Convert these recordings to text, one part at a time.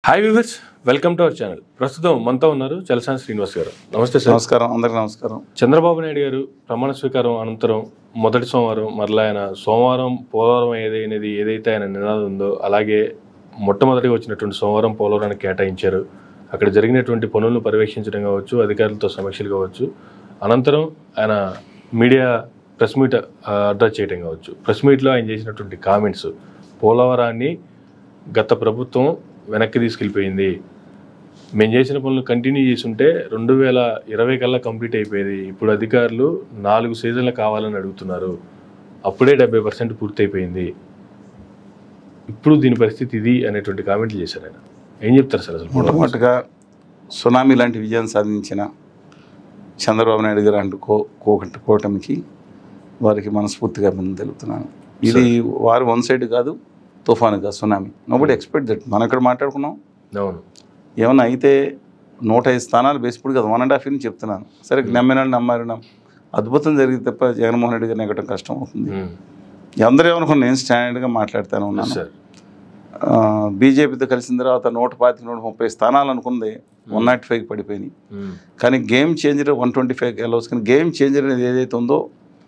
Hi viewers, welcome to our channel. ప్రస్తుతం మనతో ఉన్నారు చలసాని శ్రీనివాస్ గారు. నమస్తే సార్. నమస్కారం, అందరికీ నమస్కారం. చంద్రబాబు నాయుడు గారు ప్రమాణ స్వీకారం అనంతరం మొదటి సోమవారం మరలా ఆయన సోమవారం పోలవరం ఏదైతే ఆయన నినాదం ఉందో అలాగే మొట్టమొదటిగా వచ్చినటువంటి సోమవారం పోలవరానికి కేటాయించారు. అక్కడ జరిగినటువంటి పనులను పర్యవేక్షించడం కావచ్చు, అధికారులతో సమీక్షలు కావచ్చు, అనంతరం ఆయన మీడియా ప్రెస్ మీట్ అడ్రస్ చేయడం కావచ్చు. ప్రెస్ మీట్లో ఆయన చేసినటువంటి కామెంట్స్, పోలవరాన్ని గత ప్రభుత్వం వెనక్కి తీసుకెళ్ళిపోయింది, మేము చేసిన పనులు కంటిన్యూ చేసుంటే 2020 కల్లా కంప్లీట్ అయిపోయేది, ఇప్పుడు అధికారులు 4 సీజన్లు కావాలని అడుగుతున్నారు, అప్పుడే 70% పూర్తయిపోయింది, ఇప్పుడు దీని పరిస్థితి ఇది అనేటువంటి కామెంట్లు చేశారు ఆయన. ఏం చెప్తారు సార్ అసలు? మొట్టమొదటిగా సునామీ లాంటి విజయం సాధించిన చంద్రబాబు నాయుడు గారు అంటూ కూటమికి వారికి మనస్ఫూర్తిగా అభినందనలు తెలుపుతున్నాను. ఇది వారు వన్ సైడ్ కాదు, తుఫానుగా సునామీ. Nobody expect that. మనం ఇక్కడ మాట్లాడుకున్నాం, అవును, ఏమన్నా అయితే 105 స్థానాలు బేసిప్పుడు కదా 1.5 years చెప్తున్నాను. సరే, నమ్మినాడు నమ్మారు, అద్భుతం జరిగింది తప్ప జగన్మోహన్ రెడ్డి గారిని ఎక్కడం కష్టం అవుతుంది. అందరూ ఏమనుకున్నా నేను స్టాండర్డ్గా మాట్లాడుతూనే ఉన్నాను. బీజేపీతో కలిసిన తర్వాత 125-130 స్థానాలు అనుకుంది 105కి పడిపోయినాయి. కానీ గేమ్ చేంజర్ 125 అలౌస్. కానీ గేమ్ చేంజర్ అనేది ఏదైతే ఉందో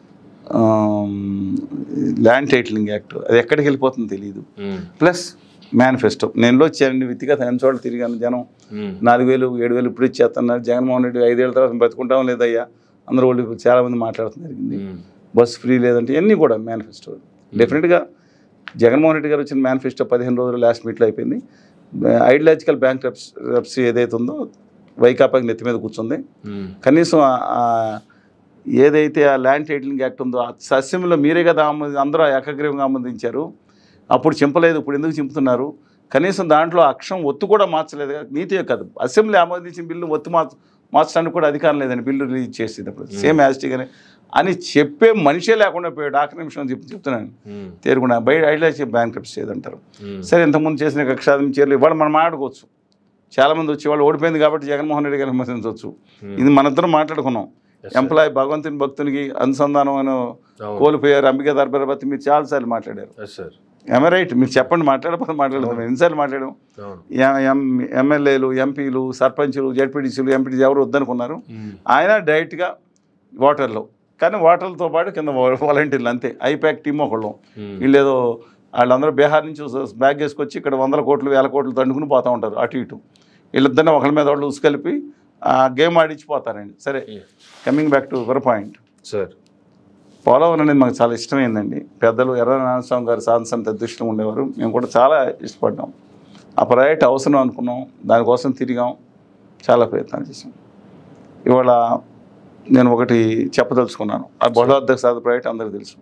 ల్యాండ్ టైటిలింగ్ యాక్ట్, అది ఎక్కడికి వెళ్ళిపోతుందో తెలియదు. ప్లస్ మేనిఫెస్టో, నేను వచ్చాను వ్యక్తిగత ఎన్ని చోట్ల తిరిగాను. జనం 4,000 7,000 ఇప్పుడు ఇచ్చేస్తున్నారు. జగన్మోహన్ రెడ్డి 5 ఏళ్ళ తర్వాత బతుకుంటాం లేదయ్యా, అందరూ వాళ్ళు చాలామంది మాట్లాడుతూ జరిగింది. బస్ ఫ్రీ లేదంటే ఇవన్నీ కూడా మేనిఫెస్టో. డెఫినెట్గా జగన్మోహన్ రెడ్డి గారు వచ్చిన మేనిఫెస్టో 15 రోజులు లాస్ట్ మీట్లో అయిపోయింది. ఐడియాలజికల్ బ్యాంక్ రప్సీ ఏదైతే ఉందో వైకాపాకి నెత్తి మీద కూర్చుంది. కనీసం ఏదైతే ఆ ల్యాండ్ టైటిలింగ్ యాక్ట్ ఉందో అసెంబ్లీలో మీరే కదా అందరూ ఏకగ్రీవంగా ఆమోదించారు. అప్పుడు చింపలేదు, ఇప్పుడు ఎందుకు చింపుతున్నారు? కనీసం దాంట్లో అక్షరం ఒత్తు కూడా మార్చలేదు. నీతియే కాదు, అసెంబ్లీ ఆమోదించిన బిల్లు ఒత్తు మార్చడానికి కూడా అధికారం లేదని బిల్లు రిలీజ్ చేసేటప్పుడు సేమ్ యాజిటీగానే అని చెప్పే మనిషే లేకుండా పోయాడు. ఆఖరి నిమిషం చెప్తున్నాను తేరుకుండా బయట ఐడియాలజీ బ్యాంక్ రప్సీ చేయదంటారు. సరే, ఇంతకుముందు చేసిన కక్షాదం చీరలు ఇవాళ మనం మాట్లాడుకోవచ్చు. చాలామంది వచ్చి వాళ్ళు ఓడిపోయింది కాబట్టి జగన్మోహన్ రెడ్డి గారిని విమర్శించవచ్చు. ఇది మనిద్దరం మాట్లాడుకున్నాం. ఎంప్లాయీ భగవంతుని భక్తునికి అనుసంధానం అని కోల్పోయారు, అంబికా దర్బారపతి మీరు చాలాసార్లు మాట్లాడారు. ఏమో రైట్, మీరు చెప్పండి, మాట్లాడతాం. ఎన్నిసార్లు మాట్లాడాం? ఎమ్మెల్యేలు, ఎంపీలు, సర్పంచులు, జడ్పీటీసీలు, ఎంపీటీసీ ఎవరు వద్దనుకున్నారు. ఆయన డైరెక్ట్గా ఓటర్లు, కానీ ఓటర్లతో పాటు కింద వాలంటీర్లు అంతే. ఐపాక్ టీమ్ ఒకళ్ళు, వీళ్ళేదో వాళ్ళందరూ బీహార్ నుంచి బ్యాగ్ వేసుకొచ్చి ఇక్కడ 100 కోట్లు 1000 కోట్లు తండుకుని పోతూ ఉంటారు అటు ఇటు. వీళ్ళిద్దరిని ఒకళ్ళ మీద వాళ్ళు ఉసుకలిపి ఆ గేమ్ ఆడించిపోతారండి. సరే, coming back to your point sir, Polavaram అనేది మాకు చాలా ఇష్టమైందండి. పెద్దలు ఎర్ర నారాయణస్వామి గారు సాధన అదృష్టం ఉండేవారు, మేము కూడా చాలా ఇష్టపడ్డాం. ఆ ప్రాజెక్ట్ అవసరం అనుకున్నాం, దానికోసం తిరిగాం, చాలా ప్రయత్నాలు చేసాం. ఇవాళ నేను ఒకటి చెప్పదలుచుకున్నాను. ఆ బహుళాధ్యక్ష సాధన ప్రాజెక్ట్ అందరికీ తెలుసు.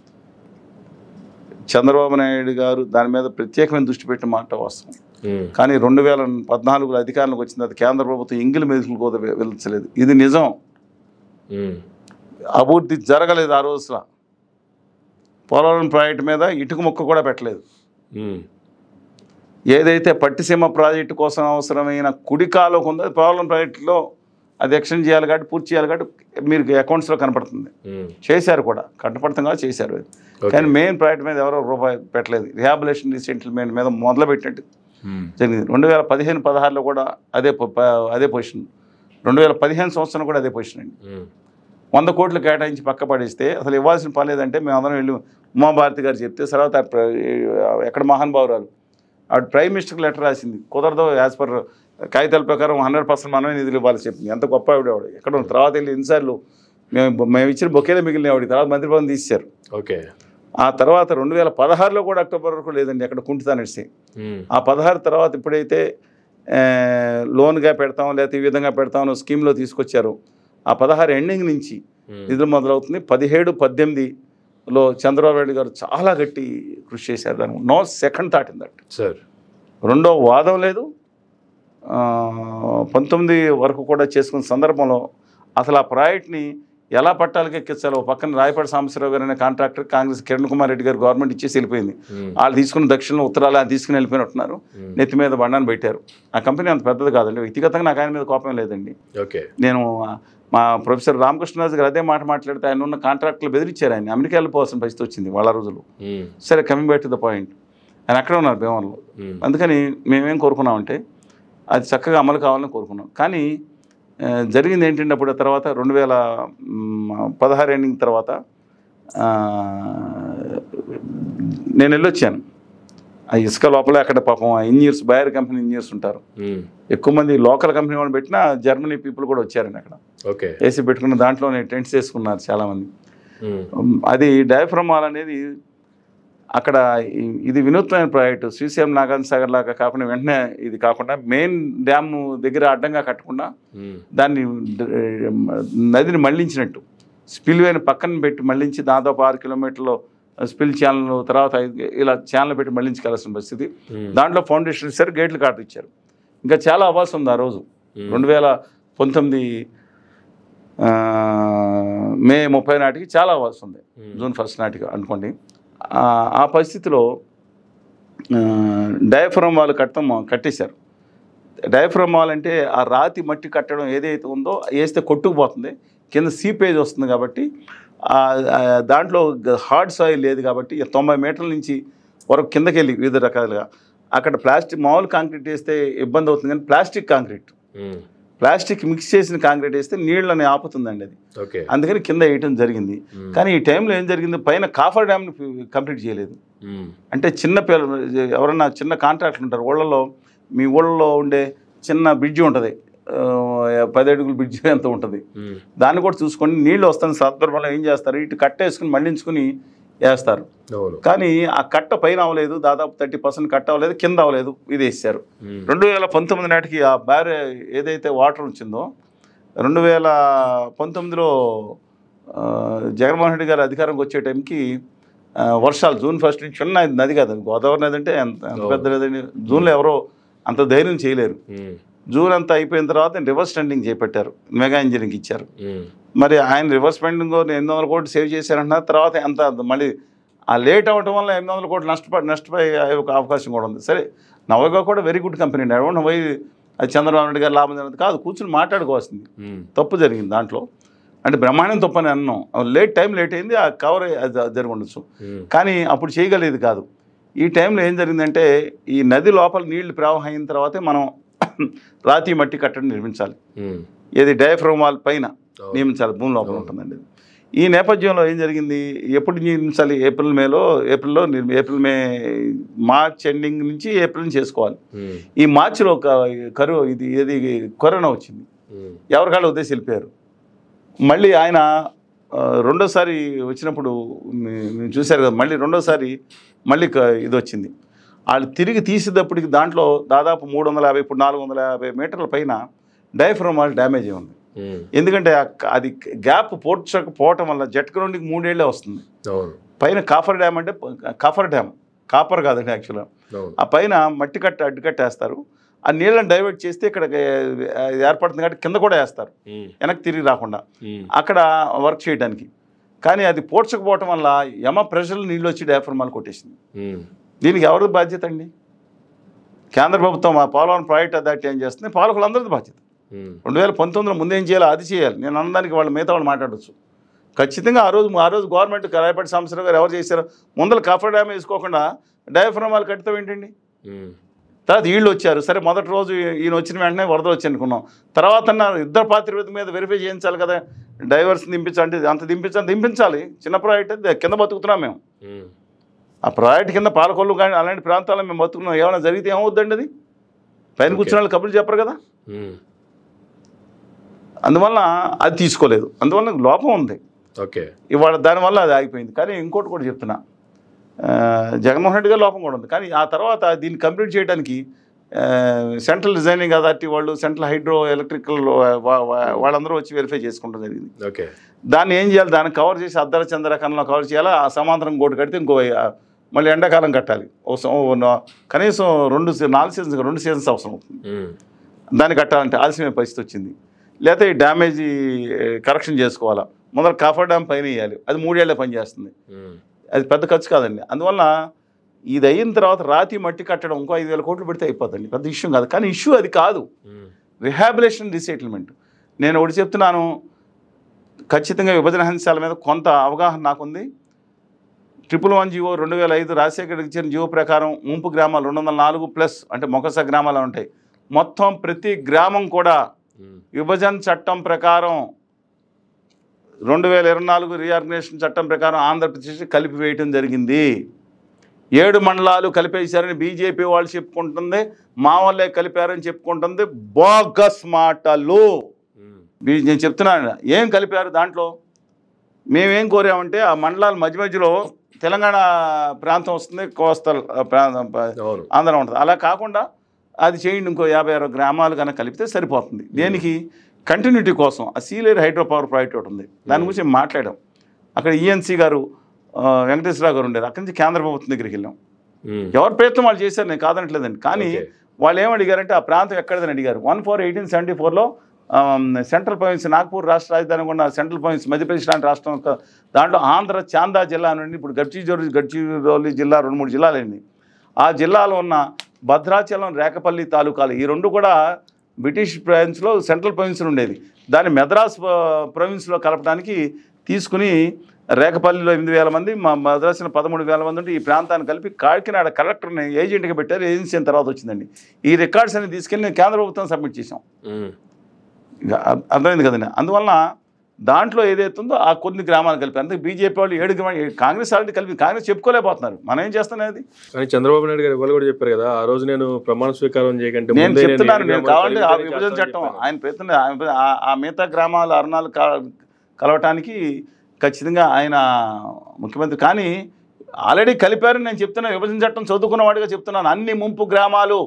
చంద్రబాబు నాయుడు గారు దాని మీద ప్రత్యేకమైన దృష్టి పెట్టిన మాట వాస్తవం. కానీ 2014 అధికారంలోకి వచ్చిన తర్వాత కేంద్ర ప్రభుత్వం ఎంగిలి మెతుకులు కూడా వెళ్తలేదు. ఇది నిజం. అభివృద్ధి జరగలేదు ఆ రోజులో. పోలవరం ప్రాజెక్టు మీద ఇటుక ముక్క కూడా పెట్టలేదు. ఏదైతే పట్టిసీమ ప్రాజెక్టు కోసం అవసరమైన కుడికాలో ఉందో పోలవరం ప్రాజెక్టులో అది ఎక్స్టెండ్ చేయాలి కాబట్టి, పూర్తి చేయాలి కాబట్టి మీరు అకౌంట్స్లో కనపడుతుంది. చేశారు కూడా, కనపడుతుంది కాబట్టి చేశారు. కానీ మెయిన్ ప్రాజెక్ట్ మీద ఎవరో రూపాయి పెట్టలేదు. రిహాబిలేషన్ రీసెటిల్మెంట్ మీద మొదలుపెట్టినట్టు జరిగింది. 2015-16లో కూడా అదే పొజిషన్. 2015 సంవత్సరం కూడా అదే పొజిషన్ అండి. 100 కోట్లు కేటాయించి పక్క పడేస్తే అసలు ఇవ్వాల్సిన పని లేదంటే మేము అందరం వెళ్ళి ఉమాభారతి గారు చెప్తే తర్వాత ఎక్కడ మహానుభావురాలు ఆవిడ ప్రైమ్ మినిస్టర్కి లెటర్ రాసింది. కుదరదు, యాజ్ పర్ కాగితాల ప్రకారం 100% మనమే నిధులు ఇవ్వాలి చెప్పింది. ఎంత గొప్ప ఆవిడ. ఎక్కడ తర్వాత వెళ్ళి ఎన్నిసార్లు మేము ఇచ్చిన బొకేలే మిగిలిన ఆవిడ తర్వాత మంత్రి పదవి తీశారు. ఓకే. ఆ తర్వాత 2016లో కూడా అక్టోబర్ వరకు లేదండి అక్కడ కుంటుతా నడిచి. ఆ 16 తర్వాత ఇప్పుడైతే లోన్గా పెడతాం లేకపోతే ఈ విధంగా పెడతామని స్కీమ్లో తీసుకొచ్చారు. ఆ 16 ఎండింగ్ నుంచి నిధులు మొదలవుతుంది. 17-18లో చంద్రబాబు నాయుడు గారు చాలా గట్టి కృషి చేశారు. దానికి no second thought in that sir. రెండో వాదం లేదు. 19 వరకు కూడా చేసుకున్న సందర్భంలో అసలు ఆ ప్రాజెక్ట్ని ఎలా పట్టాలకి ఎక్కించాలో పక్కన రాయపాటి సాంబశివరావు గారు అనే contractor Congress Kiran Kumar Reddy garu government ఇచ్చేసి వెళ్ళిపోయింది. వాళ్ళు తీసుకున్న దక్షిణ ఉత్తరాలు అది తీసుకుని వెళ్ళిపోయినట్టున్నారు. నెత్తి మీద బండాన్ని పెట్టారు. ఆ కంపెనీ అంత పెద్దది కాదండి. వ్యక్తిగతంగా నాకు ఆయన మీద కోపం లేదండి. నేను మా ప్రొఫెసర్ రామకృష్ణరాజు గారు అదే మాట మాట్లాడితే ఆయన ఉన్న కాంట్రాక్టులు బెదిరించారు. ఆయన అమెరికా వెళ్ళిపోవాల్సిన పరిస్థితి వచ్చింది వాళ్ళ రోజులు. సరే, coming back to the point, ఆయన అక్కడే ఉన్నారు భీమవరంలో. అందుకని మేమేం కోరుకున్నామంటే అది చక్కగా అమలు కావాలని కోరుకున్నాం. కానీ జరిగింది ఏంటంటే అప్పుడు తర్వాత 2016 ఎండింగ్ తర్వాత నేను వెళ్ళొచ్చాను. ఆ ఇసుక లోపల అక్కడ పాపం ఇంజనీర్స్, బయర్ కంపెనీ ఇంజనీర్స్ ఉంటారు, ఎక్కువ మంది లోకల్ కంపెనీ వాళ్ళు పెట్టినా జర్మనీ పీపుల్ కూడా వచ్చారండి అక్కడ. ఏసీ పెట్టుకున్న దాంట్లోనే టెంట్స్ వేసుకున్నారు చాలామంది. అది డయాఫ్రమ్ వాల్ అనేది అక్కడ ఇది వినూత్నమైన ప్రాజెక్టు. శ్రీశైలం నాగార్జున సాగర్ లాగా కాకుండా వెంటనే ఇది కాకుండా మెయిన్ డ్యామ్ దగ్గర అడ్డంగా కట్టకుండా దాన్ని నదిని మళ్లించినట్టు స్పిల్వేని పక్కన పెట్టి మళ్లించి దాదాపు 6 కిలోమీటర్లు స్పిల్ ఛానల్, తర్వాత ఇలా ఛానల్ పెట్టి మళ్లించుకోవాల్సిన పరిస్థితి. దాంట్లో ఫౌండేషన్ ఇచ్చారు, గేట్లు కాటు ఇచ్చారు. ఇంకా చాలా అవాల్సి ఉంది ఆ రోజు. 2019 మే 30 నాటికి చాలా అవాల్సి ఉంది, జూన్ 1 నాటికి అనుకోండి. ఆ పరిస్థితిలో డయాఫ్రమ్ వాల్ కట్టేశారు. డయాఫ్రమ్ వాల్ అంటే ఆ రాతి మట్టి కట్టడం ఏదైతే ఉందో వేస్తే కొట్టుకుపోతుంది, కింద సీపేజ్ వస్తుంది. కాబట్టి దాంట్లో హార్డ్ సాయిల్ లేదు కాబట్టి 90 మీటర్ల నుంచి వరకు కిందకి వెళ్ళి వివిధ రకాలుగా అక్కడ ప్లాస్టిక్ మామూలు కాంక్రీట్ వేస్తే ఇబ్బంది అవుతుంది, కానీ ప్లాస్టిక్ మిక్స్ చేసిన కాంక్రీట్ వేస్తే నీళ్ళని ఆపుతుందండి అది. అందుకని కింద వేయటం జరిగింది. కానీ ఈ టైంలో ఏం జరిగింది, పైన కాఫర్ డ్యామ్ని కంప్లీట్ చేయలేదు. అంటే చిన్న పిల్లలు ఎవరన్నా చిన్న కాంట్రాక్ట్లు ఉంటారు ఊళ్ళలో, మీ ఊళ్ళలో ఉండే చిన్న బ్రిడ్జి ఉంటుంది, 10 అడుగుల బ్రిడ్జి ఎంత ఉంటుంది, దాన్ని కూడా చూసుకొని నీళ్ళు వస్తున్న సందర్భంలో ఏం చేస్తారు, ఇటు కట్టేసుకుని మళ్లించుకుని వేస్తారు. కానీ ఆ కట్ట పైన అవ్వలేదు, దాదాపు 30% కట్ట అవ్వలేదు, కింద అవ్వలేదు, ఇది వేసారు. 2019 నాటికి ఆ బ్యారే ఏదైతే వాటర్ వచ్చిందో 2019లో జగన్మోహన్ రెడ్డి గారు అధికారంకి వచ్చే టైంకి వర్షాలు జూన్ 1 నుంచి చిన్న నది కాదు, గోదావరి నది అంటే ఎంత పెద్ద నది. జూన్లో ఎవరో అంత ధైర్యం చేయలేరు. జూన్ అంతా అయిపోయిన తర్వాత రివర్స్ స్పెండింగ్ చేపట్టారు, మెగా ఇంజనీరింగ్ ఇచ్చారు. మరి ఆయన రివర్స్ స్పెండింగ్ 800 కోట్లు సేవ్ చేశారంటున్నారు. తర్వాత ఎంత మళ్ళీ ఆ లేట్ అవ్వటం వల్ల 800 కోట్లు నష్టపోయే అవకాశం కూడా ఉంది. సరే, నవగా కూడా వెరీ గుడ్ కంపెనీ అండి, అడవండి పోయి అది చంద్రబాబు నాయుడు గారు లాభం జరిగింది కాదు, కూర్చుని మాట్లాడుకోవాల్సింది. తప్పు జరిగింది దాంట్లో, అంటే బ్రహ్మాండం తప్పు అని అన్నాం. లేట్ అయింది, ఆ కవర్ జరిగి ఉండొచ్చు, కానీ అప్పుడు చేయగలిగేది కాదు. ఈ టైంలో ఏం జరిగిందంటే ఈ నది లోపల నీళ్లు ప్రవాహం అయిన తర్వాతే మనం రాతి మట్టి కట్టడం నిర్మించాలి. ఏది డయాఫ్రమ్ వాల్ పైన నియమించాలి, భూమి లోపల ఉంటుందండి. ఈ నేపథ్యంలో ఏం జరిగింది, ఎప్పుడు నిర్మించాలి, ఏప్రిల్ మే మార్చ్ ఎండింగ్ నుంచి ఏప్రిల్ నుంచి చేసుకోవాలి. ఈ మార్చిలో కరోనా వచ్చింది, ఎవరికాళ్ళు ఉద్దేశం వెళ్ళిపోయారు. మళ్ళీ ఆయన రెండోసారి వచ్చినప్పుడు మీరు చూశారు కదా, మళ్ళీ రెండోసారి ఇది వచ్చింది. వాళ్ళు తిరిగి తీసేటప్పటికి దాంట్లో దాదాపు 350, ఇప్పుడు 450 మీటర్ల పైన డయాఫ్రమ్ వాల్ డ్యామేజ్ అయి ఉంది. ఎందుకంటే అది గ్యాప్ పోవటం వల్ల జెట్ గ్రౌండ్కి 3 ఏళ్లే వస్తుంది. పైన కాఫర్ డ్యామ్ అంటే కాపర్ కాదండి యాక్చువల్గా. ఆ పైన మట్టి అడ్డుకట్టేస్తారు, ఆ నీళ్ళని డైవర్ట్ చేస్తే ఇక్కడ ఏర్పడుతుంది కాబట్టి కింద కూడా వేస్తారు వెనక్కి తిరిగి రాకుండా అక్కడ వర్క్ చేయడానికి. కానీ అది పోడ్చకపోవటం వల్ల ప్రెషర్లు నీళ్ళు వచ్చి డయాఫ్రమ్ వాల్ కొట్టేసింది. దీనికి ఎవరిది బాధ్యత అండి? కేంద్ర ప్రభుత్వం ఆ పోలవరం ప్రాజెక్ట్ అథారిటీ ఏం చేస్తుంది, పాలకులందరిది బాధ్యత. 2019లో ముందేం చేయాలో అది చేయాలి. నేను అన్నదానికి మిగతా వాళ్ళు మాట్లాడవచ్చు. ఖచ్చితంగా ఆ రోజు గవర్నమెంట్ రాయపాటి సాంబశివరావు గారు ఎవరు చేశారు, ముందర కాఫర్ డ్యామ్ వేసుకోకుండా డయాఫ్రమ్ వాల్ కట్టడం ఏంటండి? తర్వాత వీళ్ళు వచ్చారు, సరే మొదటి రోజు ఈయన వచ్చిన వెంటనే వరదలు వచ్చి అనుకున్నాం. తర్వాత ఇద్దరు పాత్రికేయుల మీద వెరిఫై చేయించాలి కదా, డైవర్స్ దింపించాలి, అంత దింపించాలి. చిన్న ప్రాజెక్ట్ కింద బతుకుతున్నాం మేము, ఆ ప్రాజెక్ట్ కింద పాలకొల్లు కానీ అలాంటి ప్రాంతాల్లో మేము బతుకున్నాం. ఏమైనా జరిగితే ఏమవుద్దండి? అది పైన కూర్చున్న వాళ్ళు కబుర్లు చెప్పరు కదా. అందువల్ల అది తీసుకోలేదు, అందువల్ల లోపం ఉంది. ఇవాళ దానివల్ల అది ఆగిపోయింది. కానీ ఇంకోటి కూడా చెప్తున్నా, జగన్మోహన్ రెడ్డి గారి లోపం కూడా ఉంది. కానీ ఆ తర్వాత దీన్ని కంప్లీట్ చేయడానికి సెంట్రల్ డిజైనింగ్ అథారిటీ వాళ్ళు, సెంట్రల్ హైడ్రో ఎలక్ట్రికల్ వాళ్ళందరూ వచ్చి వెరిఫై చేసుకుంటూ జరిగింది. దాన్ని ఏం చేయాలి, దాన్ని కవర్ చేసి అద్దర చంద్రకరణలో కవర్ చేయాలా, ఆ సమాంతరం గోటు కడితే మళ్ళీ ఎండాకాలం కట్టాలి. కనీసం 2 సీజన్స్ అవసరం అవుతుంది. దాన్ని కట్టాలంటే ఆలస్యమైన పరిస్థితి వచ్చింది. లేకపోతే ఈ డ్యామేజీ కరెక్షన్ చేసుకోవాలా, మొదలు కాఫర్ డ్యామ్ పైన వేయాలి, అది 3 ఏళ్ళే పనిచేస్తుంది. అది పెద్ద ఖర్చు కాదండి. అందువల్ల ఇది అయిన తర్వాత రాతి మట్టి కట్టడం ఇంకో 5,000 కోట్లు పెడితే అయిపోతుంది, పెద్ద ఇష్యూ కాదు. కానీ ఇష్యూ అది కాదు, రిహాబిలేషన్ రీసెటిల్మెంట్. నేను ఒకటి చెప్తున్నాను, ఖచ్చితంగా విభజన అంశాల మీద కొంత అవగాహన నాకుంది. 111 జీవో 2005 రాజశేఖర్ ఇచ్చిన జీవో ప్రకారం ముంపు గ్రామాలు 204+ అంటే మొకస గ్రామాలు ఉంటాయి, మొత్తం ప్రతి గ్రామం కూడా విభజన చట్టం ప్రకారం 2024 రీఆర్గనైజేషన్ చట్టం ప్రకారం ఆంధ్రప్రదేశ్ కలిపి వేయటం జరిగింది. 7 మండలాలు కలిపేశారని బీజేపీ వాళ్ళు చెప్పుకుంటుంది, మా వాళ్ళే కలిపారని చెప్పుకుంటుంది. బోగస్ మాటలు. నేను చెప్తున్నాను, ఏం కలిపారు దాంట్లో? మేమేం కోరామంటే ఆ మండలాల మధ్య మధ్యలో తెలంగాణ ప్రాంతం వస్తుంది, కోస్టల్ ప్రాంతం ఆంధ్ర ఉంటుంది. అలా కాకుండా అది చేయండి, ఇంకో 56 గ్రామాలు కనుక కలిపితే సరిపోతుంది. దేనికి? కంటిన్యూటీ కోసం. ఆ సీలేరు హైడ్రో పవర్ ప్రాజెక్ట్ ఒకటి ఉంది, దాని గురించి మాట్లాడాం. అక్కడ ఈఎన్సీ గారు వెంకటేశ్వరరావు గారు ఉండేది, అక్కడి నుంచి కేంద్ర ప్రభుత్వం దగ్గరికి వెళ్ళాం. ఎవరి ప్రయత్నం వాళ్ళు చేశారు, నేను కాదనట్లేదండి. కానీ వాళ్ళు ఏమడిగారంటే ఆ ప్రాంతం ఎక్కడదని అడిగారు. 1/4/1874లో సెంట్రల్ ప్రావిన్స్, నాగ్పూర్ రాష్ట్ర రాజధాని ఉన్న సెంట్రల్ ప్రావిన్స్ మధ్యప్రదేశ్ లాంటి రాష్ట్రం, దాంట్లో ఆంధ్ర చాందా జిల్లా నుండి ఇప్పుడు గడ్చిరోలి జిల్లా 2-3 జిల్లాలండి. ఆ జిల్లాలో ఉన్న భద్రాచలం, రేకపల్లి తాలూకాలు ఈ 2 కూడా బ్రిటిష్ ప్రావిన్స్లో సెంట్రల్ ప్రావిన్స్లో ఉండేది. దాన్ని మెద్రాస్ ప్రావిన్స్లో కలపడానికి తీసుకుని రేకపల్లిలో 8,000 మంది, మా మద్రాసులో 13,000 మంది ఉంటే ఈ ప్రాంతాన్ని కలిపి కాకినాడ కలెక్టర్ని ఏజెంట్గా పెట్టారు. ఏజెన్సీ అయిన తర్వాత వచ్చిందండి. ఈ రికార్డ్స్ అన్ని తీసుకెళ్ళి కేంద్ర ప్రభుత్వం సబ్మిట్ చేసాం. అర్థమైంది కదండి. అందువలన దాంట్లో ఏదైతే ఉందో ఆ కొన్ని గ్రామాలు కలిపి, అందుకే బీజేపీ వాళ్ళు 7 గ్రామాలు, కాంగ్రెస్ ఆల్రెడీ కలిపి కాంగ్రెస్ చెప్పుకోలేకపోతున్నారు. మనం ఏం చేస్తాం అది. కానీ చంద్రబాబు నాయుడు గారు వాళ్ళు కూడా చెప్పారు కదా, ఆ రోజు నేను ప్రమాణ స్వీకారం చేయకంటే నేను చెప్తున్నాను, నేను కావాలంటే ఆ విభజన చట్టం ఆయన ప్రయత్నం, ఆ మిగతా గ్రామాలు అరణాలు కలవటానికి ఖచ్చితంగా ఆయన ముఖ్యమంత్రి. కానీ ఆల్రెడీ కలిపారని నేను చెప్తున్నా. విభజన చట్టం చదువుకున్న వాడిగా చెప్తున్నాను. అన్ని ముంపు గ్రామాలు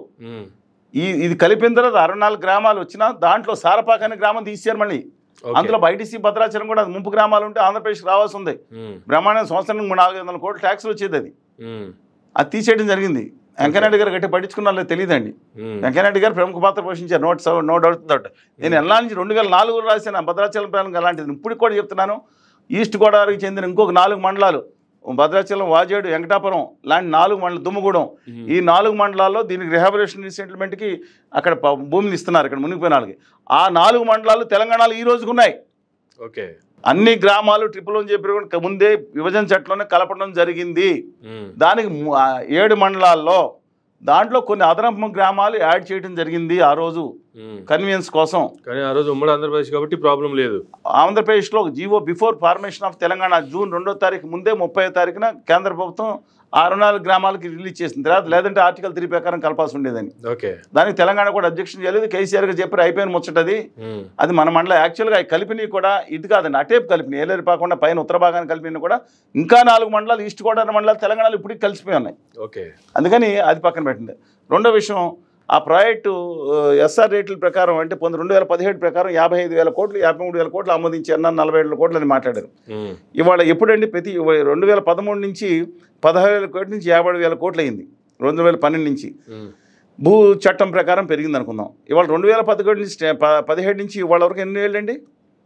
ఇది కలిపిన తర్వాత 64 గ్రామాలు వచ్చినా దాంట్లో సారపాక అనే గ్రామం తీసేశారు. మళ్ళీ అందులో బైటీసీ భద్రాచలం కూడా ముంపు గ్రామాలు ఉంటే ఆంధ్రప్రదేశ్ రావాల్సి ఉంది. బ్రహ్మాండ సంవత్సరానికి 400 కోట్ల ట్యాక్స్లు వచ్చేది. అది తీసేయడం జరిగింది. వెంకయ్యనాయుడు గారు గట్టి పట్టించుకున్నారో తెలియదండి. వెంకయ్యనాయుడు గారు ప్రముఖ పాత్ర పోషించారు. No doubt that. నేను ఎలా నుంచి 2004 రాసిన భద్రాచలం ప్రాంతం అలాంటిది. ఇప్పుడు కూడా చెప్తున్నాను, ఈస్ట్ గోదావరికి చెందిన ఇంకొక 4 మండలాలు, భద్రాచలం, వాజేడు, వెంకటాపురం లాంటి 4 మండలం, దుమ్మగూడెం, ఈ 4 మండలాల్లో దీనికి రిహాబిలిటేషన్ సెటిల్మెంట్కి అక్కడ భూమిని ఇస్తున్నారు. ఇక్కడ మునిగిపోయిన వాళ్ళకి ఆ 4 మండలాలు తెలంగాణలో ఈ రోజుకు ఉన్నాయి. ఓకే, అన్ని గ్రామాలు ట్రిపుల్ అని చెప్పి ముందే విభజన చట్టంలోనే కలపడం జరిగింది. దానికి 7 మండలాల్లో దాంట్లో కొన్ని అదనపు గ్రామాలు యాడ్ చేయడం జరిగింది ఆ రోజు కన్వీనియన్స్ కోసం. కానీ ఆ రోజు ఉమ్మడి ఆంధ్రప్రదేశ్ కాబట్టి ప్రాబ్లం లేదు. ఆంధ్రప్రదేశ్లో GO before formation of Telangana June 2వ తారీఖు ముందే 30వ తారీఖున కేంద్ర ప్రభుత్వం 64 గ్రామాలకి రిలీజ్ చేసిన తర్వాత, లేదంటే ఆర్టికల్ 3 ప్రకారం కలపాల్సి ఉండేదని. దానికి తెలంగాణ కూడా అబ్జెక్షన్ చేయలేదు. కేసీఆర్ గారు చెప్పారు, అయిపోయిన ముచ్చటది. అది మన మండలం యాక్చువల్గా కలిపినవి కూడా ఇది కాదండి, అటేపు కలిపినాయి. ఏలేరు పాకుండా పైన ఉత్తర భాగాన్ని కలిపిన కూడా ఇంకా 4 మండలాలు, ఈస్ట్ గోదావరి మండలాలు తెలంగాణలో ఇప్పటికి కలిసిపోయి ఉన్నాయి. అందుకని అది పక్కన పెట్టింది. రెండో విషయం, ఆ ప్రాజెక్టు ఎస్ఆర్ రేట్ల ప్రకారం అంటే 2017 ప్రకారం 55,000 కోట్లు 53,000 కోట్లు ఆమోదించారు, 47 కోట్లు అని మాట్లాడారు. ఇవాళ ఎప్పుడండి ప్రతి 2013 నుంచి 16,000 కోట్ల నుంచి 57,000 కోట్లు అయింది. 2012 నుంచి భూ చట్టం ప్రకారం పెరిగింది అనుకుందాం. ఇవాళ 2017 నుంచి 17 నుంచి ఇవాళ వరకు ఎన్ని ఏళ్ళు అండి?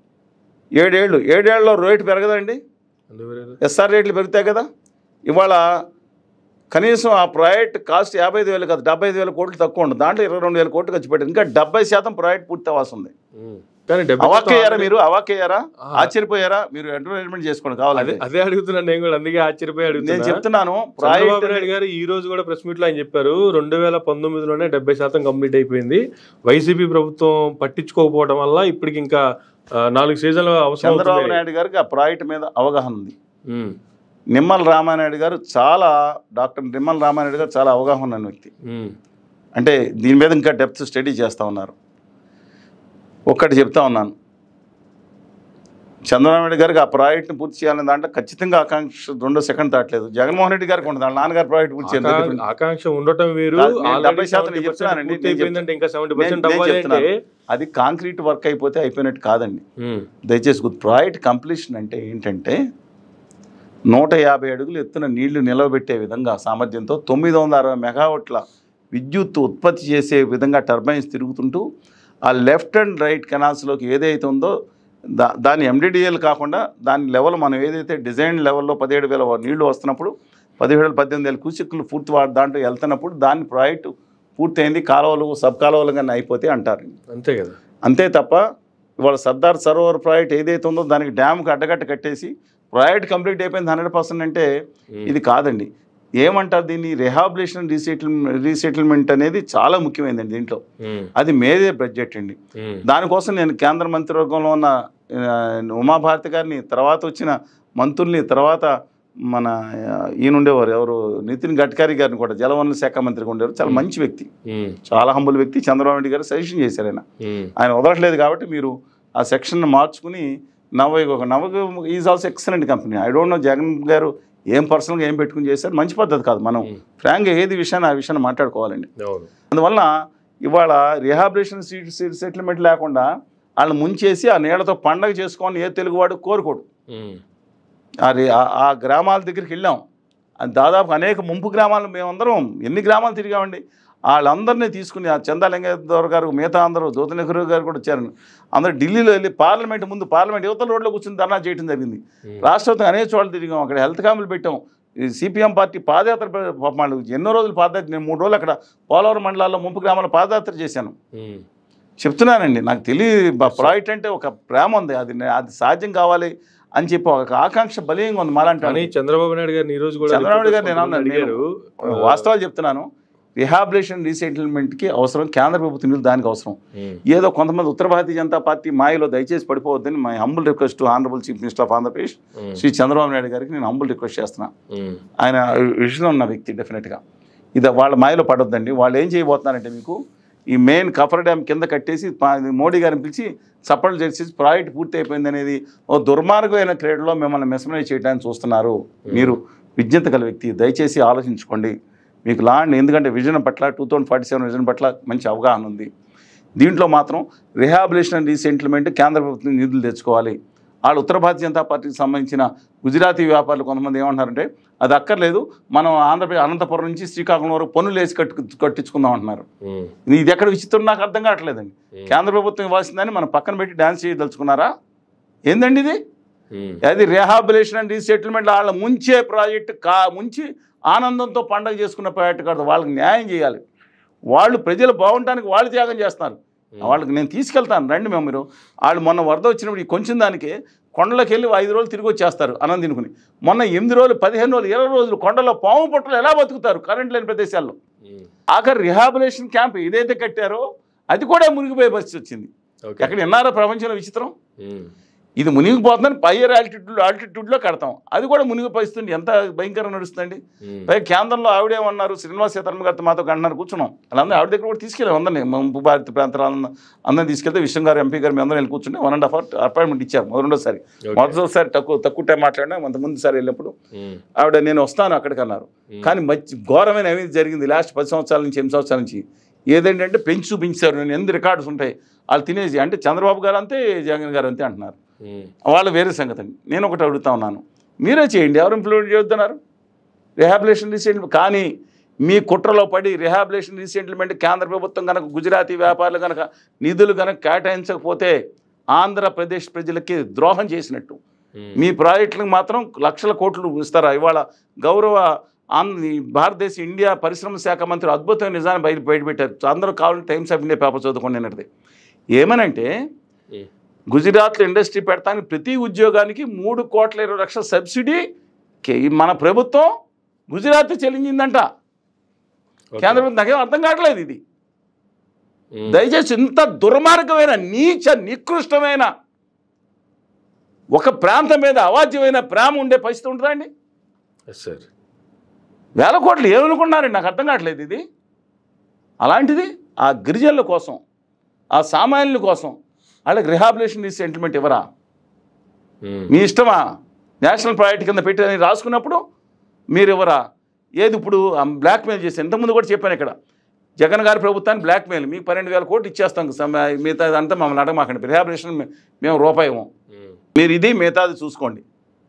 7 ఏళ్ళు. 7 ఏళ్ళలో రేటు పెరగదండి, ఎస్ఆర్ రేట్లు పెరుగుతాయి కదా. ఇవాళ కనీసం ఆ ప్రాజెక్ట్ కాస్ట్ 55,000 కాదు 75,000 కోట్లు తక్కువ ఉండదు. దాంట్లో 22,000 కోట్లు ఖర్చు పెట్టారు. ఇంకా 70% ప్రాజెక్ట్ పూర్తి అవ్వాల్సి ఉంది. అవాక్కయ్యారా మీరు? అవాక్కయ్యారా? ఆశ్చర్యపోయారా? మీరు అడ్వర్టైజ్మెంట్ చేసుకోండి కావాలి. అదే అడుగుతున్నాను నేను కూడా, అందుకే ఆశ్చర్యపోయి అడుగుతున్నాను. నేను చెప్తున్నాను, చంద్రబాబు నాయుడు గారు ఈ రోజు కూడా ప్రెస్ మీట్ లో ఆయన చెప్పారు 2019లోనే 70% కంప్లీట్ అయిపోయింది. వైసీపీ ప్రభుత్వం పట్టించుకోకపోవడం వల్ల ఇప్పటికి ఇంకా 4 సీజన్లు అవసరం. చంద్రబాబు నాయుడు గారికి ఆ ప్రాజెక్ట్ మీద అవగాహన ఉంది. నిమ్మల రామానాయుడు గారు డాక్టర్ నిమ్మల రామానాయుడు గారు చాలా అవగాహన ఉన్న వ్యక్తి. అంటే దీని మీద ఇంకా డెప్త్ స్టడీ చేస్తూ ఉన్నారు. ఒక్కటి చెప్తా ఉన్నాను, చంద్రబాబు నాయుడు గారికి ఆ ప్రాజెక్ట్ని పూర్తి చేయాలని దాంట్లో ఖచ్చితంగా ఆకాంక్ష 2వ సెకండ్ తాట్లేదు. జగన్మోహన్ రెడ్డి గారికి ఉంటుంది, వాళ్ళ నాన్నగారు ప్రాజెక్ట్ పూర్తి చేయాలి. ఆకాంక్ష ఉండటం వేరు, 70% చెప్తున్నానండి. అది కాంక్రీట్ వర్క్ అయిపోతే అయిపోయినట్టు కాదండి. దయచేసి ప్రాజెక్ట్ కంప్లీషన్ అంటే ఏంటంటే 150 అడుగులు ఎత్తున నీళ్లు నిలవబెట్టే విధంగా సామర్థ్యంతో 960 మెగావాట్ల విద్యుత్ ఉత్పత్తి చేసే విధంగా టర్బైన్స్ తిరుగుతుంటూ ఆ లెఫ్ట్ అండ్ రైట్ కెనాల్స్లోకి ఏదైతే ఉందో దాని ఎండిడిఎల్ కాకుండా దాని లెవెల్ మనం ఏదైతే డిజైన్ లెవెల్లో 17,000 నీళ్లు వస్తున్నప్పుడు 17,000-18,000 క్యూసెక్లు పూర్తి దాంట్లో వెళ్తున్నప్పుడు దాని ప్రాజెక్టు పూర్తయింది, కాలువలు సబ్ కాలువలు కానీ అయిపోతే అంటారు. అంతే కదా. అంతే తప్ప ఇవాళ సర్దార్ సరోవర్ ప్రాజెక్ట్ ఏదైతే ఉందో దానికి డ్యామ్కి అడ్డగట్ట కట్టేసి ప్రాజెక్ట్ కంప్లీట్ అయిపోయింది 100% అంటే ఇది కాదండి. ఏమంటారు దీన్ని, రిహాబిలిటేషన్ రీసెటిల్మెంట్ అనేది చాలా ముఖ్యమైనదండి దీంట్లో. అది మేజే బడ్జెట్ అండి. దానికోసం నేను కేంద్ర మంత్రివర్గంలో ఉన్న ఉమాభారతి గారిని, తర్వాత వచ్చిన మంత్రుల్ని, తర్వాత మన ఈయన ఉండేవారు ఎవరు నితిన్ గడ్కరీ గారిని కూడా, జలవనరుల శాఖ మంత్రిగా ఉండేవారు, చాలా మంచి వ్యక్తి, చాలా హంబుల్ వ్యక్తి. చంద్రబాబు నాయుడు గారు సజెషన్ చేశారు, ఆయన వదలట్లేదు కాబట్టి మీరు ఆ సెక్షన్ మార్చుకుని Navayuga is also excellent company. I don't know Jagan garu ఏం పర్సనల్గా ఏం పెట్టుకుని చేశారు, మంచి పద్ధతి కాదు. మనం ఫ్రాంక్గా ఏది విషయాన్ని ఆ విషయాన్ని మాట్లాడుకోవాలండి. అందువల్ల ఇవాళ రిహాబిలిటేషన్ సెటిల్మెంట్ లేకుండా వాళ్ళని ముంచేసి ఆ నీళ్లతో పండగ చేసుకోవాలని ఏ తెలుగువాడు కోరుకోడు. ఆ గ్రామాల దగ్గరికి వెళ్ళాం, దాదాపు అనేక ముంపు గ్రామాలు మేమందరం ఎన్ని గ్రామాలు తిరిగామండి. వాళ్ళందరినీ తీసుకుని ఆ చందాలింగేశ్వర గారు, మిగతా అందరూ, జ్యోతి నెహ్రూ గారు కూడా వచ్చారు. అందరూ ఢిల్లీలో వెళ్ళి పార్లమెంట్ ముందు, పార్లమెంట్ యువతల రోడ్లో కూర్చొని ధర్నా చేయడం జరిగింది. రాష్ట్రవ్యాప్తంగా అనేక చోట్ల తిరిగాం, అక్కడ హెల్త్ క్యాంపులు పెట్టాం. సిపిఎం పార్టీ పాదయాత్ర వాళ్ళు ఎన్నో రోజులు పాదయాత్ర, నేను 3 రోజులు అక్కడ పోలవరం మండలాల్లో ముంపు గ్రామాల్లో పాదయాత్ర చేశాను. చెప్తున్నానండి, నాకు తెలియదు ప్రాజెక్ట్ అంటే ఒక ప్రేమ ఉంది, అది సాధ్యం కావాలి అని చెప్పి ఒక ఆకాంక్ష బలీయంగా ఉంది మాలాంటి. చంద్రబాబు నాయుడు గారు చంద్రబాబు గారు నేను వాస్తవాలు చెప్తున్నాను. రిహాబిలిటేషన్ రీసెటిల్మెంట్కి అవసరం కేంద్ర ప్రభుత్వం నిధులు, దానికి అవసరం. ఏదో కొంతమంది ఉత్తర భారతీయ జనతా పార్టీ మాయలో దయచేసి పడిపోవద్దని my humble request to honourable chief minister of Andhra Pradesh Shri Chandrababu Naidu గారికి నేను హంబుల్ రిక్వెస్ట్ చేస్తున్నా. ఆయన విషయంలో ఉన్న వ్యక్తి డెఫినెట్గా ఇది వాళ్ళ మాయలో పడొద్దండి. వాళ్ళు ఏం చేయబోతున్నారంటే, మీకు ఈ మెయిన్ కఫర్ డ్యామ్ కింద కట్టేసి మోడీ గారిని పిలిచి సపోర్ట్ చేసి ప్రాజెక్ట్ పూర్తి అయిపోయింది అనేది ఓ దుర్మార్గమైన క్రీడలో మిమ్మల్ని మెస్మరైజ్ చేయడానికి చూస్తున్నారు. మీరు విజ్ఞత గల వ్యక్తి, దయచేసి ఆలోచించుకోండి. మీకు ఎందుకంటే విజన్ పట్ల 2047 విజన్ పట్ల మంచి అవగాహన ఉంది. దీంట్లో మాత్రం రిహాబిలిటేషన్ రీసెటిల్మెంట్ కేంద్ర ప్రభుత్వం నిధులు తెచ్చుకోవాలి. వాళ్ళు ఉత్తర భారతీయ జనతా పార్టీకి సంబంధించిన గుజరాతీ వ్యాపారులు కొంతమంది ఏమంటున్నారంటే, అది అక్కర్లేదు, మనం ఆంధ్రప్రదేశ్ అనంతపురం నుంచి శ్రీకాకుళం వరకు పన్నులు వేసి కట్టించుకుందాం అంటున్నారు. ఇది ఎక్కడ విచిత్రం నాకు అర్థం కావట్లేదండి. కేంద్ర ప్రభుత్వం ఇవ్వాల్సిందని మనం పక్కన పెట్టి డ్యాన్స్ చేయదలుచుకున్నారా ఏందండి ఇది? అది రిహాబిలిటేషన్ అండ్ రీసెటిల్మెంట్ వాళ్ళ ముంచే ప్రాజెక్టు ముంచి ఆనందంతో పండగ చేసుకున్న ప్రాజెక్టు కాదు. వాళ్ళకి న్యాయం చేయాలి. వాళ్ళు ప్రజలు బాగుండటానికి వాళ్ళు త్యాగం చేస్తున్నారు. వాళ్ళకి నేను తీసుకెళ్తాను రండి. మీరు వాళ్ళు మొన్న వరద వచ్చినప్పుడు కొంచెం దానికి కొండలోకి వెళ్ళి 5 రోజులు తిరిగి వచ్చేస్తారు అన్నం తినుకుని. మొన్న 8 రోజులు, 15 రోజులు, 20 రోజులు కొండలో పాము పుట్టలు ఎలా బతుకుతారు కరెంట్ లేని ప్రదేశాల్లో? ఆఖరి రిహాబిలిటేషన్ క్యాంప్ ఏదైతే కట్టారో అది కూడా మునిగిపోయే పరిస్థితి వచ్చింది. ఎక్కడ విన్నారో ప్రపంచంలో విచిత్రం? ఇది మునిగిపోతుందని హైయర్ ఆల్టిట్యూడ్లో కడతాం, అది కూడా మునిగిపోయిస్తుంది. ఎంత భయంకరంగా నడుస్తుందండి. పైగా కేంద్రంలో ఆవిడేమన్నారు, శ్రీనివాస్ సీతారామన్ గారితో మాతో గంటన్నర కూర్చున్నాం. వాళ్ళందరూ ఆవిడ దగ్గర కూడా తీసుకెళ్ళాం అందరినీ, ముంపు భారత ప్రాంతాలను అందరినీ తీసుకెళ్తే విషయం గారు, ఎంపీ గారు, మేము అందరం వెళ్ళి కూర్చుంటే 1.5 hour అపాయింట్మెంట్ ఇచ్చారు. మొదటిసారి తక్కువ టైం మాట్లాడినా, ముందుసారి వెళ్ళినప్పుడు ఆవిడ నేను వస్తాను అక్కడికి అన్నారు. కానీ మంచి ఘోరమైన అవినీతి జరిగింది లాస్ట్ 10 సంవత్సరాల నుంచి, 8 సంవత్సరాల నుంచి. ఏదేంటంటే పెంచారు. నేను ఎన్ని రికార్డ్స్ ఉంటాయి వాళ్ళు తినేసి. అంటే చంద్రబాబు గారు అంతే, జగన్ గారు అంతే అంటున్నారు. వాళ్ళు వేరే సంగతి అండి. నేను ఒకటి అడుగుతా ఉన్నాను, మీరే చేయండి, ఎవరు ఇంప్లిమెంట్ చేస్తున్నారు రిహాబిలిటేషన్ రీసెటిల్మెంట్? కానీ మీ కుట్రలో పడి రిహాబిలిటేషన్ రీసెటిల్మెంట్ కేంద్ర ప్రభుత్వం కనుక గుజరాతీ వ్యాపారులు కనుక నిధులు కనుక కేటాయించకపోతే ఆంధ్రప్రదేశ్ ప్రజలకి ద్రోహం చేసినట్టు. మీ ప్రాజెక్టులకు మాత్రం లక్షల కోట్లు ఇస్తారా? ఇవాళ గౌరవ భారతదేశ ఇండియా పరిశ్రమ శాఖ మంత్రి అద్భుతమైన నిజాన్ని బయటపెట్టారు. అందరూ కావాలంటే టైమ్స్ ఆఫ్ ఇండియా పేపర్ చదువుకోండి అన్నది. ఏమనంటే, గుజరాత్లో ఇండస్ట్రీ పెడతానికి ప్రతి ఉద్యోగానికి 3,20,00,000 సబ్సిడీ మన ప్రభుత్వం గుజరాత్ చెల్లించిందంట. కేంద్ర ప్రభుత్వం నాకేం అర్థం కావట్లేదు ఇది. దయచేసి ఇంత దుర్మార్గమైన, నీచ, నికృష్టమైన ఒక ప్రాంతం మీద అవాజ్యమైన ప్రేమ ఉండే పరిస్థితి ఉంటుందా అండి? సార్, 1,000 కోట్లు ఏమనుకున్నారండి? నాకు అర్థం కావట్లేదు ఇది. అలాంటిది ఆ గిరిజనుల కోసం, ఆ సామాన్యుల కోసం వాళ్ళకి రిహాబిలిటేషన్ రీసెటిల్మెంట్ ఇవ్వరా? మీ ఇష్టమా? నేషనల్ ప్రయారిటీ కింద పెట్టి రాసుకున్నప్పుడు మీరు ఇవ్వరా? ఏది ఇప్పుడు బ్లాక్మెయిల్ చేసి, ఇంతకుముందు కూడా చెప్పాను ఇక్కడ, జగన్ గారి ప్రభుత్వాన్ని బ్లాక్మెయిల్, మీకు 12,000 కోట్లు ఇచ్చేస్తాం, మిగతా అంతా మమ్మల్ని అడగమాకండి, రిహాబిలిటేషన్ మేము రూపాయి ఇవ్వం, మీరు ఇది మిగతాది చూసుకోండి.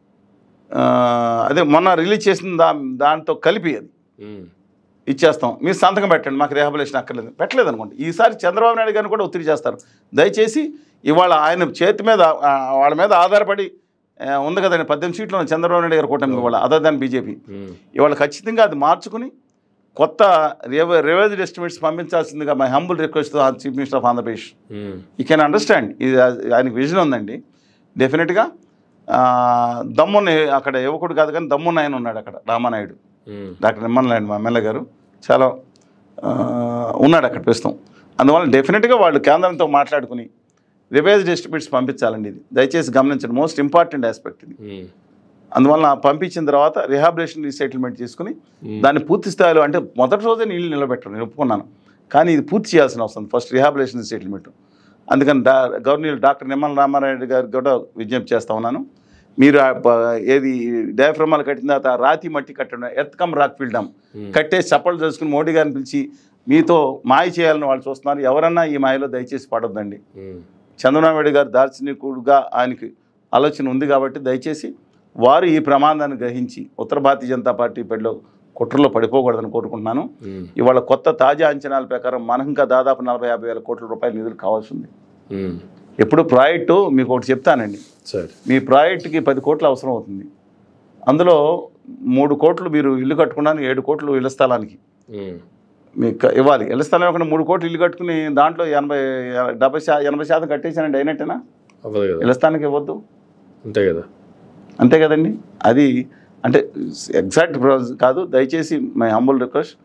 అదే మొన్న రిలీజ్ చేసిన దాంతో కలిపి అది ఇచ్చేస్తాం, మీరు సంతకం పెట్టండి, మాకు రిహాబిలిటేషన్ అక్కర్లేదు. పెట్టలేదు అనుకోండి. ఈసారి చంద్రబాబు నాయుడు గారిని కూడా ఒత్తిడి చేస్తారు. దయచేసి ఇవాళ ఆయన చేతి మీద, వాళ్ళ మీద ఆధారపడి ఉంది కదండి 18 సీట్లు చంద్రబాబు నాయుడు గారు కూటమి ఇవాళ, అదర్ దాన్ బీజేపీ. ఇవాళ ఖచ్చితంగా అది మార్చుకుని కొత్త రివైజ్డ్ ఎస్టిమేట్స్ పంపించాల్సిందిగా my humble request chief minister of Andhra Pradesh. You can understand, ఇది ఆయనకి విజన్ ఉందండి డెఫినెట్గా. దమ్మున్న అక్కడ యువకుడు కాదు కానీ దమ్మున్న ఆయన ఉన్నాడు అక్కడ, రామానాయుడు. డాక్టర్ నిమ్మల నాయుడు మా ఎమ్మెల్యే గారు చాలా ఉన్నాడు అక్కడ ప్రస్తుతం. అందువల్ల డెఫినెట్గా వాళ్ళు కేంద్రంతో మాట్లాడుకుని రివైజ్డ్ ఎస్టిమేట్స్ పంపించాలండి. ఇది దయచేసి గమనించండి, మోస్ట్ ఇంపార్టెంట్ ఆస్పెక్ట్ ఇది. అందువల్ల పంపించిన తర్వాత రిహాబిలేషన్ రీసెటిల్మెంట్ చేసుకుని దాన్ని పూర్తి స్థాయిలో, అంటే మొదటి రోజే నీళ్ళు నిలబెట్టరు, నేను ఒప్పుకున్నాను, కానీ ఇది పూర్తి చేయాల్సిన అవసరం ఫస్ట్ రిహాబిలేషన్ రీసెటిల్మెంట్. అందుకని గవర్నర్ డాక్టర్ నిమ్మల రామారాయుడు గారికి కూడా విజ్ఞప్తి చేస్తా ఉన్నాను, మీరు ఏది డయాఫ్రమాలు కట్టిన తర్వాత రాతి మట్టి కట్టడం, earth cum rock field dam కట్టేసి చప్పట్లు చేసుకుని మోడీ గారిని పిలిచి మీతో మాయ చేయాలని వాళ్ళు చూస్తున్నారు. ఎవరన్నా ఈ మాయలో దయచేసి పడొద్దండి. చంద్రబాబు నాయుడు గారు దార్శనికుడుగా ఆయనకి ఆలోచన ఉంది కాబట్టి దయచేసి వారు ఈ ప్రమాదాన్ని గ్రహించి ఉత్తర భారతీయ జనతా పార్టీ పెళ్ళలో కుట్రలో పడిపోకూడదని కోరుకుంటున్నాను. ఇవాళ కొత్త తాజా అంచనాల ప్రకారం మనకు ఇంకా దాదాపు 40-50 వేల కోట్ల రూపాయల నిధులు కావాల్సి ఉంది. ఎప్పుడు ప్రాజెక్టు మీకు ఒకటి చెప్తానండి, మీ ప్రాజెక్టుకి 10 కోట్లు అవసరం అవుతుంది. అందులో 3 కోట్లు మీరు ఇల్లు కట్టుకున్నాను, 7 కోట్లు ఇళ్ల స్థలానికి మీకు ఇవ్వాలి. ఇళ్ల స్థలం ఇవ్వకుండా 3 కోట్లు ఇల్లు కట్టుకుని దాంట్లో 80% కట్టేసానండి, అయినట్టేనా? ఇళ్ల స్థానానికి ఇవ్వద్దు, అంతే కదా? అంతే కదండి. అది అంటే ఎగ్జాక్ట్ కాదు. దయచేసి my humble request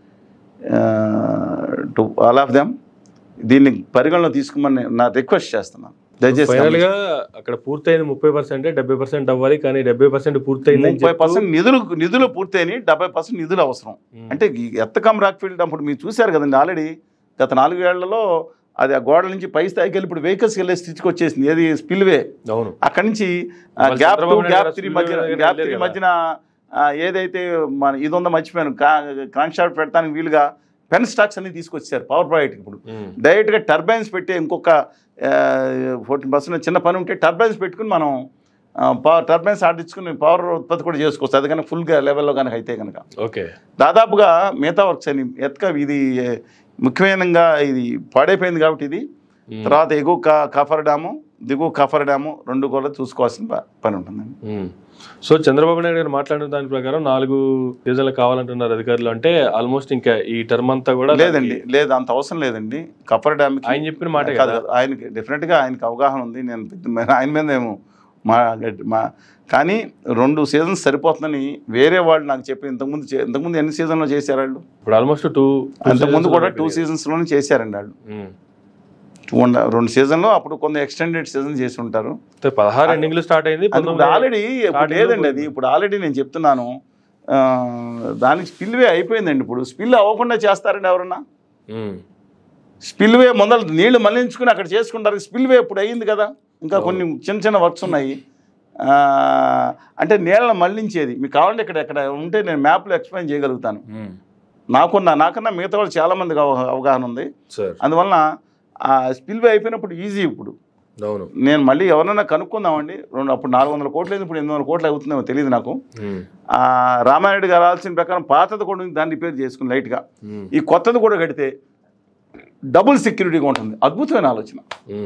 to all of them దీన్ని పరిగణలో తీసుకోమని నా రిక్వెస్ట్ చేస్తున్నాను. దయచేసి ఫైనల్గా అక్కడ పూర్తయింది 30%, 70% అవ్వాలి, కానీ 70% పూర్తయింది. 30% నిధులు పూర్తయినాయి, 70% నిధులు అవసరం. అంటే ఎర్త్ కమ్ రాక్ ఫీల్డ్ అప్పుడు మీరు చూశారు కదండి, ఆల్రెడీ గత 4 ఏళ్లలో అది ఆ గోడల నుంచి పై స్థాయికి వెళ్ళి ఇప్పుడు వెహికల్స్ వెళ్ళే స్థితికి వచ్చేసింది. ఏది స్పిల్వే, అక్కడి నుంచి గ్యాప్ 2 గ్యాప్ 3 మధ్యన ఏదైతే మన ఇది ఉందో మర్చిపోయాను, క్రాంక్ షాఫ్ట్ పెడతానికి వీలుగా పెన్ స్టాక్స్ అన్ని తీసుకొచ్చారు పవర్ ప్రాజెక్ట్కి. ఇప్పుడు డైరెక్ట్గా టర్బైన్స్ పెట్టి ఇంకొక 14% చిన్న పని ఉంటే టర్బైన్స్ పెట్టుకుని మనం టర్బైన్స్ ఆడించుకుని పవర్ ఉత్పత్తి కూడా చేసుకోవచ్చు. అది కనుక ఫుల్గా లెవెల్లో కనుక అయితే కనుక ఓకే. దాదాపుగా మిగతా వర్క్స్ అని ఇది ముఖ్యంగా ఇది పాడైపోయింది కాబట్టి ఇది తర్వాత ఎగువ కఫర్ డ్యాము దిగువ కఫర్ డ్యాము 2 కూడా చూసుకోవాల్సిన పని ఉంటుందండి. సో చంద్రబాబు నాయుడు గారు మాట్లాడిన దాని ప్రకారం 4 సీజన్లు కావాలంటున్నారు అధికారులు. అంటే ఆల్మోస్ట్ ఇంకా ఈ టర్మ్ అంతా కూడా లేదండి, లేదు అంత అవసరం లేదండి. కఫర్ డ్యామ్ ఆయన చెప్పిన మాట కాదు, ఆయనకి డెఫినెట్గా ఆయనకి అవగాహన ఉంది. నేను ఆయన మీద ఏమో కానీ 2 సీజన్స్ సరిపోతుందని వేరే వాళ్ళు నాకు చెప్పి ఇంతకుముందు ఎన్ని సీజన్లో చేశారు వాళ్ళు? ఇప్పుడు ఆల్మోస్ట్ 2 అంతకుముందు కూడా 2 సీజన్స్లోనే చేశారండి వాళ్ళు. 2 సీజన్లో అప్పుడు కొంత ఎక్స్టెండెడ్ సీజన్ చేసి ఉంటారు. 16 ఎండింగ్లు స్టార్ట్ అయింది ఆల్రెడీ. ఇప్పుడు లేదండి, అది ఇప్పుడు ఆల్రెడీ నేను చెప్తున్నాను దానికి స్పిల్వే అయిపోయిందండి. ఇప్పుడు స్పిల్ అవ్వకుండా చేస్తారండి ఎవరన్నా? స్పిల్వే ముందర నీళ్లు మళ్లించుకుని అక్కడ చేసుకుంటారు. స్పిల్వే ఇప్పుడు అయ్యింది కదా, ఇంకా కొన్ని చిన్న వర్క్స్ ఉన్నాయి. అంటే నీళ్ళని మళ్లించేది మీకు కావాలంటే ఎక్కడ ఉంటే నేను మ్యాప్లో ఎక్స్ప్లెయిన్ చేయగలుగుతాను. నాకన్నా మిగతా వాళ్ళు చాలామందికి అవగాహన ఉంది. అందువలన ఆ స్పిల్వే అయిపోయినప్పుడు ఈజీ. ఇప్పుడు నేను మళ్ళీ ఎవరైనా కనుక్కుందామండి. అప్పుడు 400 కోట్లు అయింది, ఇప్పుడు 800 కోట్లు అవుతుందేమో తెలియదు నాకు. రామారెడ్డి గారు ఆలోచన ప్రకారం పాతది కూడా దాన్ని రిపేర్ చేసుకుని లైట్గా ఈ కొత్తది కూడా కడితే డబుల్ సెక్యూరిటీగా ఉంటుంది. అద్భుతమైన ఆలోచన.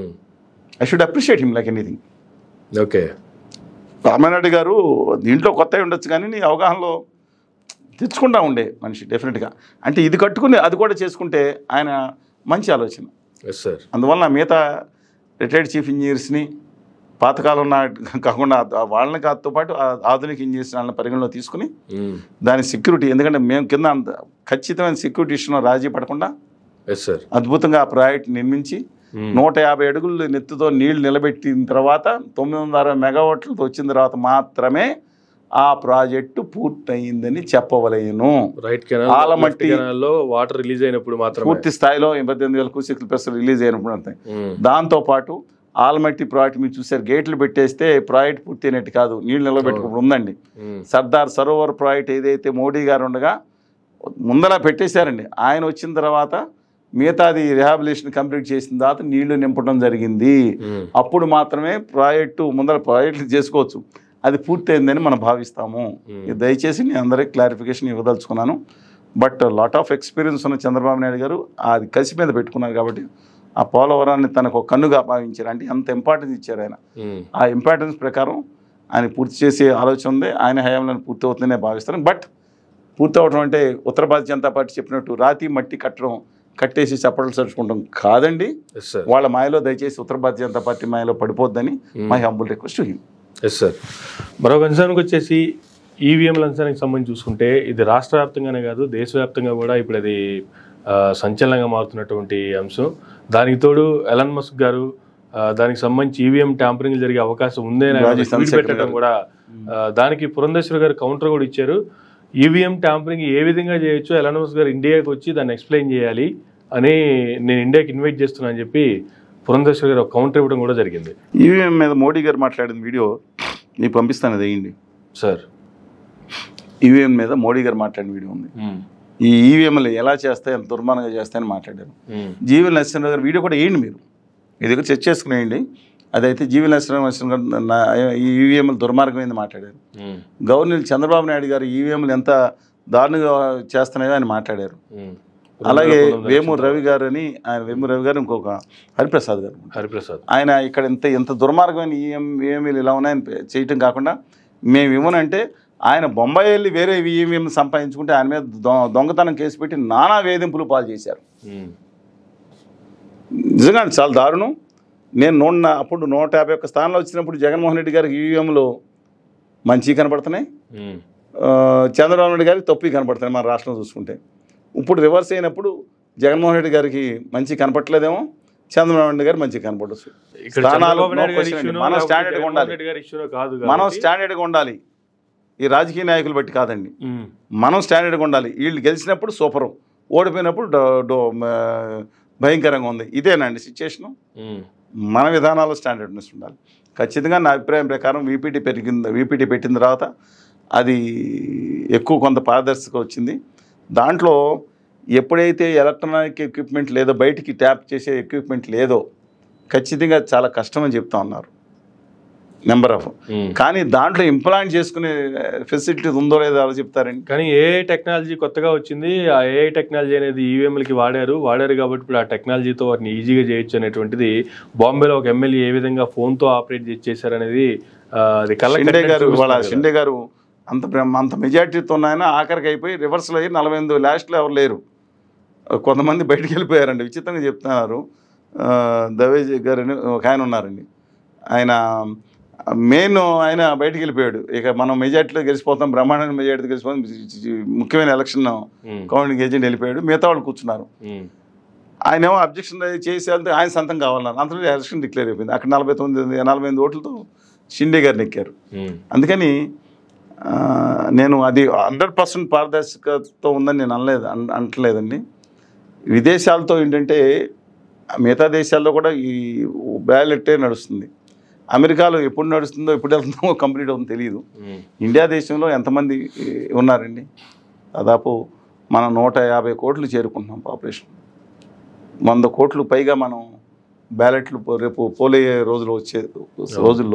I should appreciate him like anything. Okay. Rama Reddy garu దీంట్లో కొత్తగా ఉండొచ్చు కానీ నీ అవగాహనలో తెచ్చుకుంటా ఉండే మనిషి డెఫినెట్గా. అంటే ఇది కట్టుకుని అది కూడా చేసుకుంటే ఆయన మంచి ఆలోచన. అందువల్ల మిగతా రిటైర్డ్ చీఫ్ ఇంజనీర్స్ని పాతకాలం కాకుండా వాళ్ళని కాతో పాటు ఆధునిక ఇంజనీర్స్ వాళ్ళని పరిగణలో తీసుకుని దాని సెక్యూరిటీ, ఎందుకంటే మేము కింద ఖచ్చితమైన సెక్యూరిటీ ఇష్యూలో రాజీ పడకుండా అద్భుతంగా ఆ ప్రాజెక్ట్ నిర్మించి 150 అడుగులు నెత్తుతో నీళ్లు నిలబెట్టిన తర్వాత 960 మెగావాట్లతో వచ్చిన తర్వాత మాత్రమే ఆ ప్రాజెక్టు పూర్తయిందని చెప్పవలేను. ఆలమట్టి వాటర్ రిలీజ్ అయినప్పుడు మాత్రం పూర్తి స్థాయిలో 18,000 క్యూసెక్ల ప్రెషర్ రిలీజ్ అయినప్పుడు అంతే. దాంతోపాటు ఆలమట్టి ప్రాజెక్ట్ మీరు చూసారు, గేట్లు పెట్టేస్తే ప్రాజెక్ట్ పూర్తి అయినట్టు కాదు, నీళ్ళు నిలబెట్టుకుని ఉందండి. సర్దార్ సరోవర్ ప్రాజెక్ట్ ఏదైతే మోడీ గారు ఉండగా ముందలా పెట్టేశారండి. ఆయన వచ్చిన తర్వాత మిగతాది రిహాబిలేషన్ కంప్లీట్ చేసిన తర్వాత నీళ్లు నింపడం జరిగింది. అప్పుడు మాత్రమే ముందర ప్రాజెక్టులు చేసుకోవచ్చు. అది పూర్తయిందని మనం భావిస్తాము. దయచేసి నేను అందరికీ క్లారిఫికేషన్ ఇవ్వదలుచుకున్నాను. బట్ లాట్ ఆఫ్ ఎక్స్పీరియన్స్ ఉన్న చంద్రబాబు నాయుడు గారు అది కసి మీద పెట్టుకున్నారు కాబట్టి ఆ పోలవరాన్ని తనకు ఒక కన్నుగా భావించారు. అంటే అంత ఇంపార్టెన్స్ ఇచ్చారు ఆయన. ఆ ఇంపార్టెన్స్ ప్రకారం ఆయన పూర్తి చేసే ఆలోచన ఉంది. ఆయన హయాంలో పూర్తి అవుతుందనే భావిస్తాను. బట్ పూర్తి అవడం అంటే ఉత్తర భారతీయ జనతా పార్టీ చెప్పినట్టు రాతి మట్టి కట్టేసి చప్పట్లు చరుచుకుంటాం కాదండి. వాళ్ళ మాయలో దయచేసి ఉత్తర భారతీయ జనతా పార్టీ మాయలో పడిపోద్దని my humble request to him. Yes sir. మరో కన్సర్న్కి వచ్చేసి ఈవీఎంల అంశానికి సంబంధించి చూసుకుంటే ఇది రాష్ట్ర వ్యాప్తంగానే కాదు దేశవ్యాప్తంగా కూడా ఇప్పుడు అది సంచలనంగా మారుతున్నటువంటి అంశం. దానికి తోడు ఎలన్ మస్క్ గారు దానికి సంబంధించి ఈవీఎం ట్యాంపరింగ్ జరిగే అవకాశం ఉందని ట్వీట్ పెట్టడం కూడా, దానికి పురంధేశ్వరి గారు కౌంటర్ కూడా ఇచ్చారు. ఈవీఎం ట్యాంపరింగ్ ఏ విధంగా చేయొచ్చు, ఎలన్ మస్క్ గారు ఇండియాకి వచ్చి దాన్ని ఎక్స్ప్లెయిన్ చేయాలి అని నేను ఇండియాకి ఇన్వైట్ చేస్తున్నా అని చెప్పి పురంధేశ్వరి గారు కౌంటర్ ఇవ్వడం కూడా జరిగింది. ఈవీఎం మీద మోడీ గారు మాట్లాడిన వీడియో నీకు పంపిస్తాను, అది వేయండి సార్. ఈవీఎం మీద మోడీ గారు మాట్లాడిన వీడియో ఉంది. ఈ ఈవీఎంలు ఎలా చేస్తాయి, ఎంత దుర్మార్గంగా చేస్తాయని మాట్లాడారు. జీవన్ నరసింహరావు గారు వీడియో కూడా వేయండి, మీరు మీ దగ్గర చెక్ చేసుకునేయండి. అదైతే జీవన్ నరసింహరావు గారు ఈ ఈవీఎంలు దుర్మార్గమైంది మాట్లాడారు. గవర్నర్ చంద్రబాబు నాయుడు గారు ఈవీఎంలు ఎంత దారుణంగా చేస్తున్నాయో ఆయన మాట్లాడారు. అలాగే వేమూరు రవి గారు అని, ఆయన వేమూరు రవి గారు ఇంకొక హరిప్రసాద్ ఆయన ఇక్కడ ఎంత దుర్మార్గమైన ఈవీఎంలు ఇలా ఉన్నాయని చేయటం కాకుండా మేము ఇవ్వనంటే ఆయన బొంబాయి వెళ్ళి వేరే ఈవీఎం సంపాదించుకుంటే ఆయన మీద దొంగతనం కేసు పెట్టి నానా వేధింపులు పాలు చేశారు. నిజంగా చాలా దారుణం. నేను అప్పుడు 151 స్థానాలు వచ్చినప్పుడు జగన్మోహన్ రెడ్డి గారికి ఈవీఎంలు మంచి కనపడుతున్నాయి, చంద్రబాబు నాయుడు గారికి తప్పు కనపడుతున్నాయి మన రాష్ట్రం చూసుకుంటే. ఇప్పుడు రివర్స్ అయినప్పుడు జగన్మోహన్ రెడ్డి గారికి మంచి కనపట్లేదేమో, చంద్రబాబు నాయుడు గారు మంచి కనపడచ్చు. మనం స్టాండర్డ్గా ఉండాలి, ఈ రాజకీయ నాయకులు బట్టి కాదండి. మనం స్టాండర్డ్గా ఉండాలి. వీళ్ళు గెలిచినప్పుడు సూపరు, ఓడిపోయినప్పుడు భయంకరంగా ఉంది. ఇదేనండి సిచ్యుయేషను. మన విధానాల్లో స్టాండర్డ్నెస్ ఉండాలి. ఖచ్చితంగా నా అభిప్రాయం ప్రకారం వీపీటీ పెట్టిన తర్వాత అది ఎక్కువ కొంత పారదర్శకత వచ్చింది. దాంట్లో ఎప్పుడైతే ఎలక్ట్రానిక్ ఎక్విప్మెంట్ లేదో, బయటికి ట్యాప్ చేసే ఎక్విప్మెంట్ లేదో ఖచ్చితంగా చాలా కష్టం అని చెప్తా ఉన్నారు నెంబర్ ఆఫ్. కానీ దాంట్లో ఇంప్లాంట్ చేసుకునే ఫెసిలిటీస్ ఉందో లేదో అలా చెప్తారండి. కానీ ఏఐ టెక్నాలజీ కొత్తగా వచ్చింది. ఆ ఏఐ టెక్నాలజీ అనేది ఈవీఎంలకి వాడారు కాబట్టి ఇప్పుడు ఆ టెక్నాలజీతో వాటిని ఈజీగా చేయొచ్చు అనేటువంటిది బాంబేలో ఒక ఎమ్మెల్యే ఏ విధంగా ఫోన్తో ఆపరేట్ చేశారనేది షిండే గారు అంత మెజార్టీతో ఉన్నాయన ఆఖరికి అయిపోయి రివర్స్లో అయ్యి 48 లాస్ట్లో ఎవరు లేరు, కొంతమంది బయటికి వెళ్ళిపోయారండి. విచిత్రంగా చెప్తున్నారు. దవేజ్ గారు అని ఒక ఆయన ఉన్నారండి, ఆయన బయటికి వెళ్ళిపోయాడు. ఇక మనం మెజార్టీలో గెలిచిపోతాం, బ్రహ్మాండమైన మెజార్టీతో గెలిచిపోతాం, ముఖ్యమైన ఎలక్షన్ కౌంటింగ్ ఏజెంట్ వెళ్ళిపోయాడు. మిగతా వాళ్ళు కూర్చున్నారు. ఆయన ఏమో అబ్జెక్షన్ చేసి వెళ్తే ఆయన సొంతం కావాలన్నారు. అంతలో ఎలక్షన్ డిక్లేర్ అయిపోయింది. అక్కడ 48 ఓట్లతో షిండే గారిని ఎక్కారు. అందుకని నేను అది 100% పారదర్శకతతో ఉందని నేను అంటలేదండి. విదేశాలతో ఏంటంటే మిగతా దేశాల్లో కూడా ఈ బ్యాలెట్టే నడుస్తుంది. అమెరికాలో ఎప్పుడు నడుస్తుందో ఎప్పుడు వెళ్తుందో కంప్లీట్ అవుతుందో తెలియదు. ఇండియా దేశంలో ఎంతమంది ఉన్నారండి? దాదాపు మనం 150 కోట్లు చేరుకుంటున్నాం పాపులేషన్. 100 కోట్లు పైగా మనం బ్యాలెట్లు రేపు పోలయ్యే వచ్చే రోజుల్లో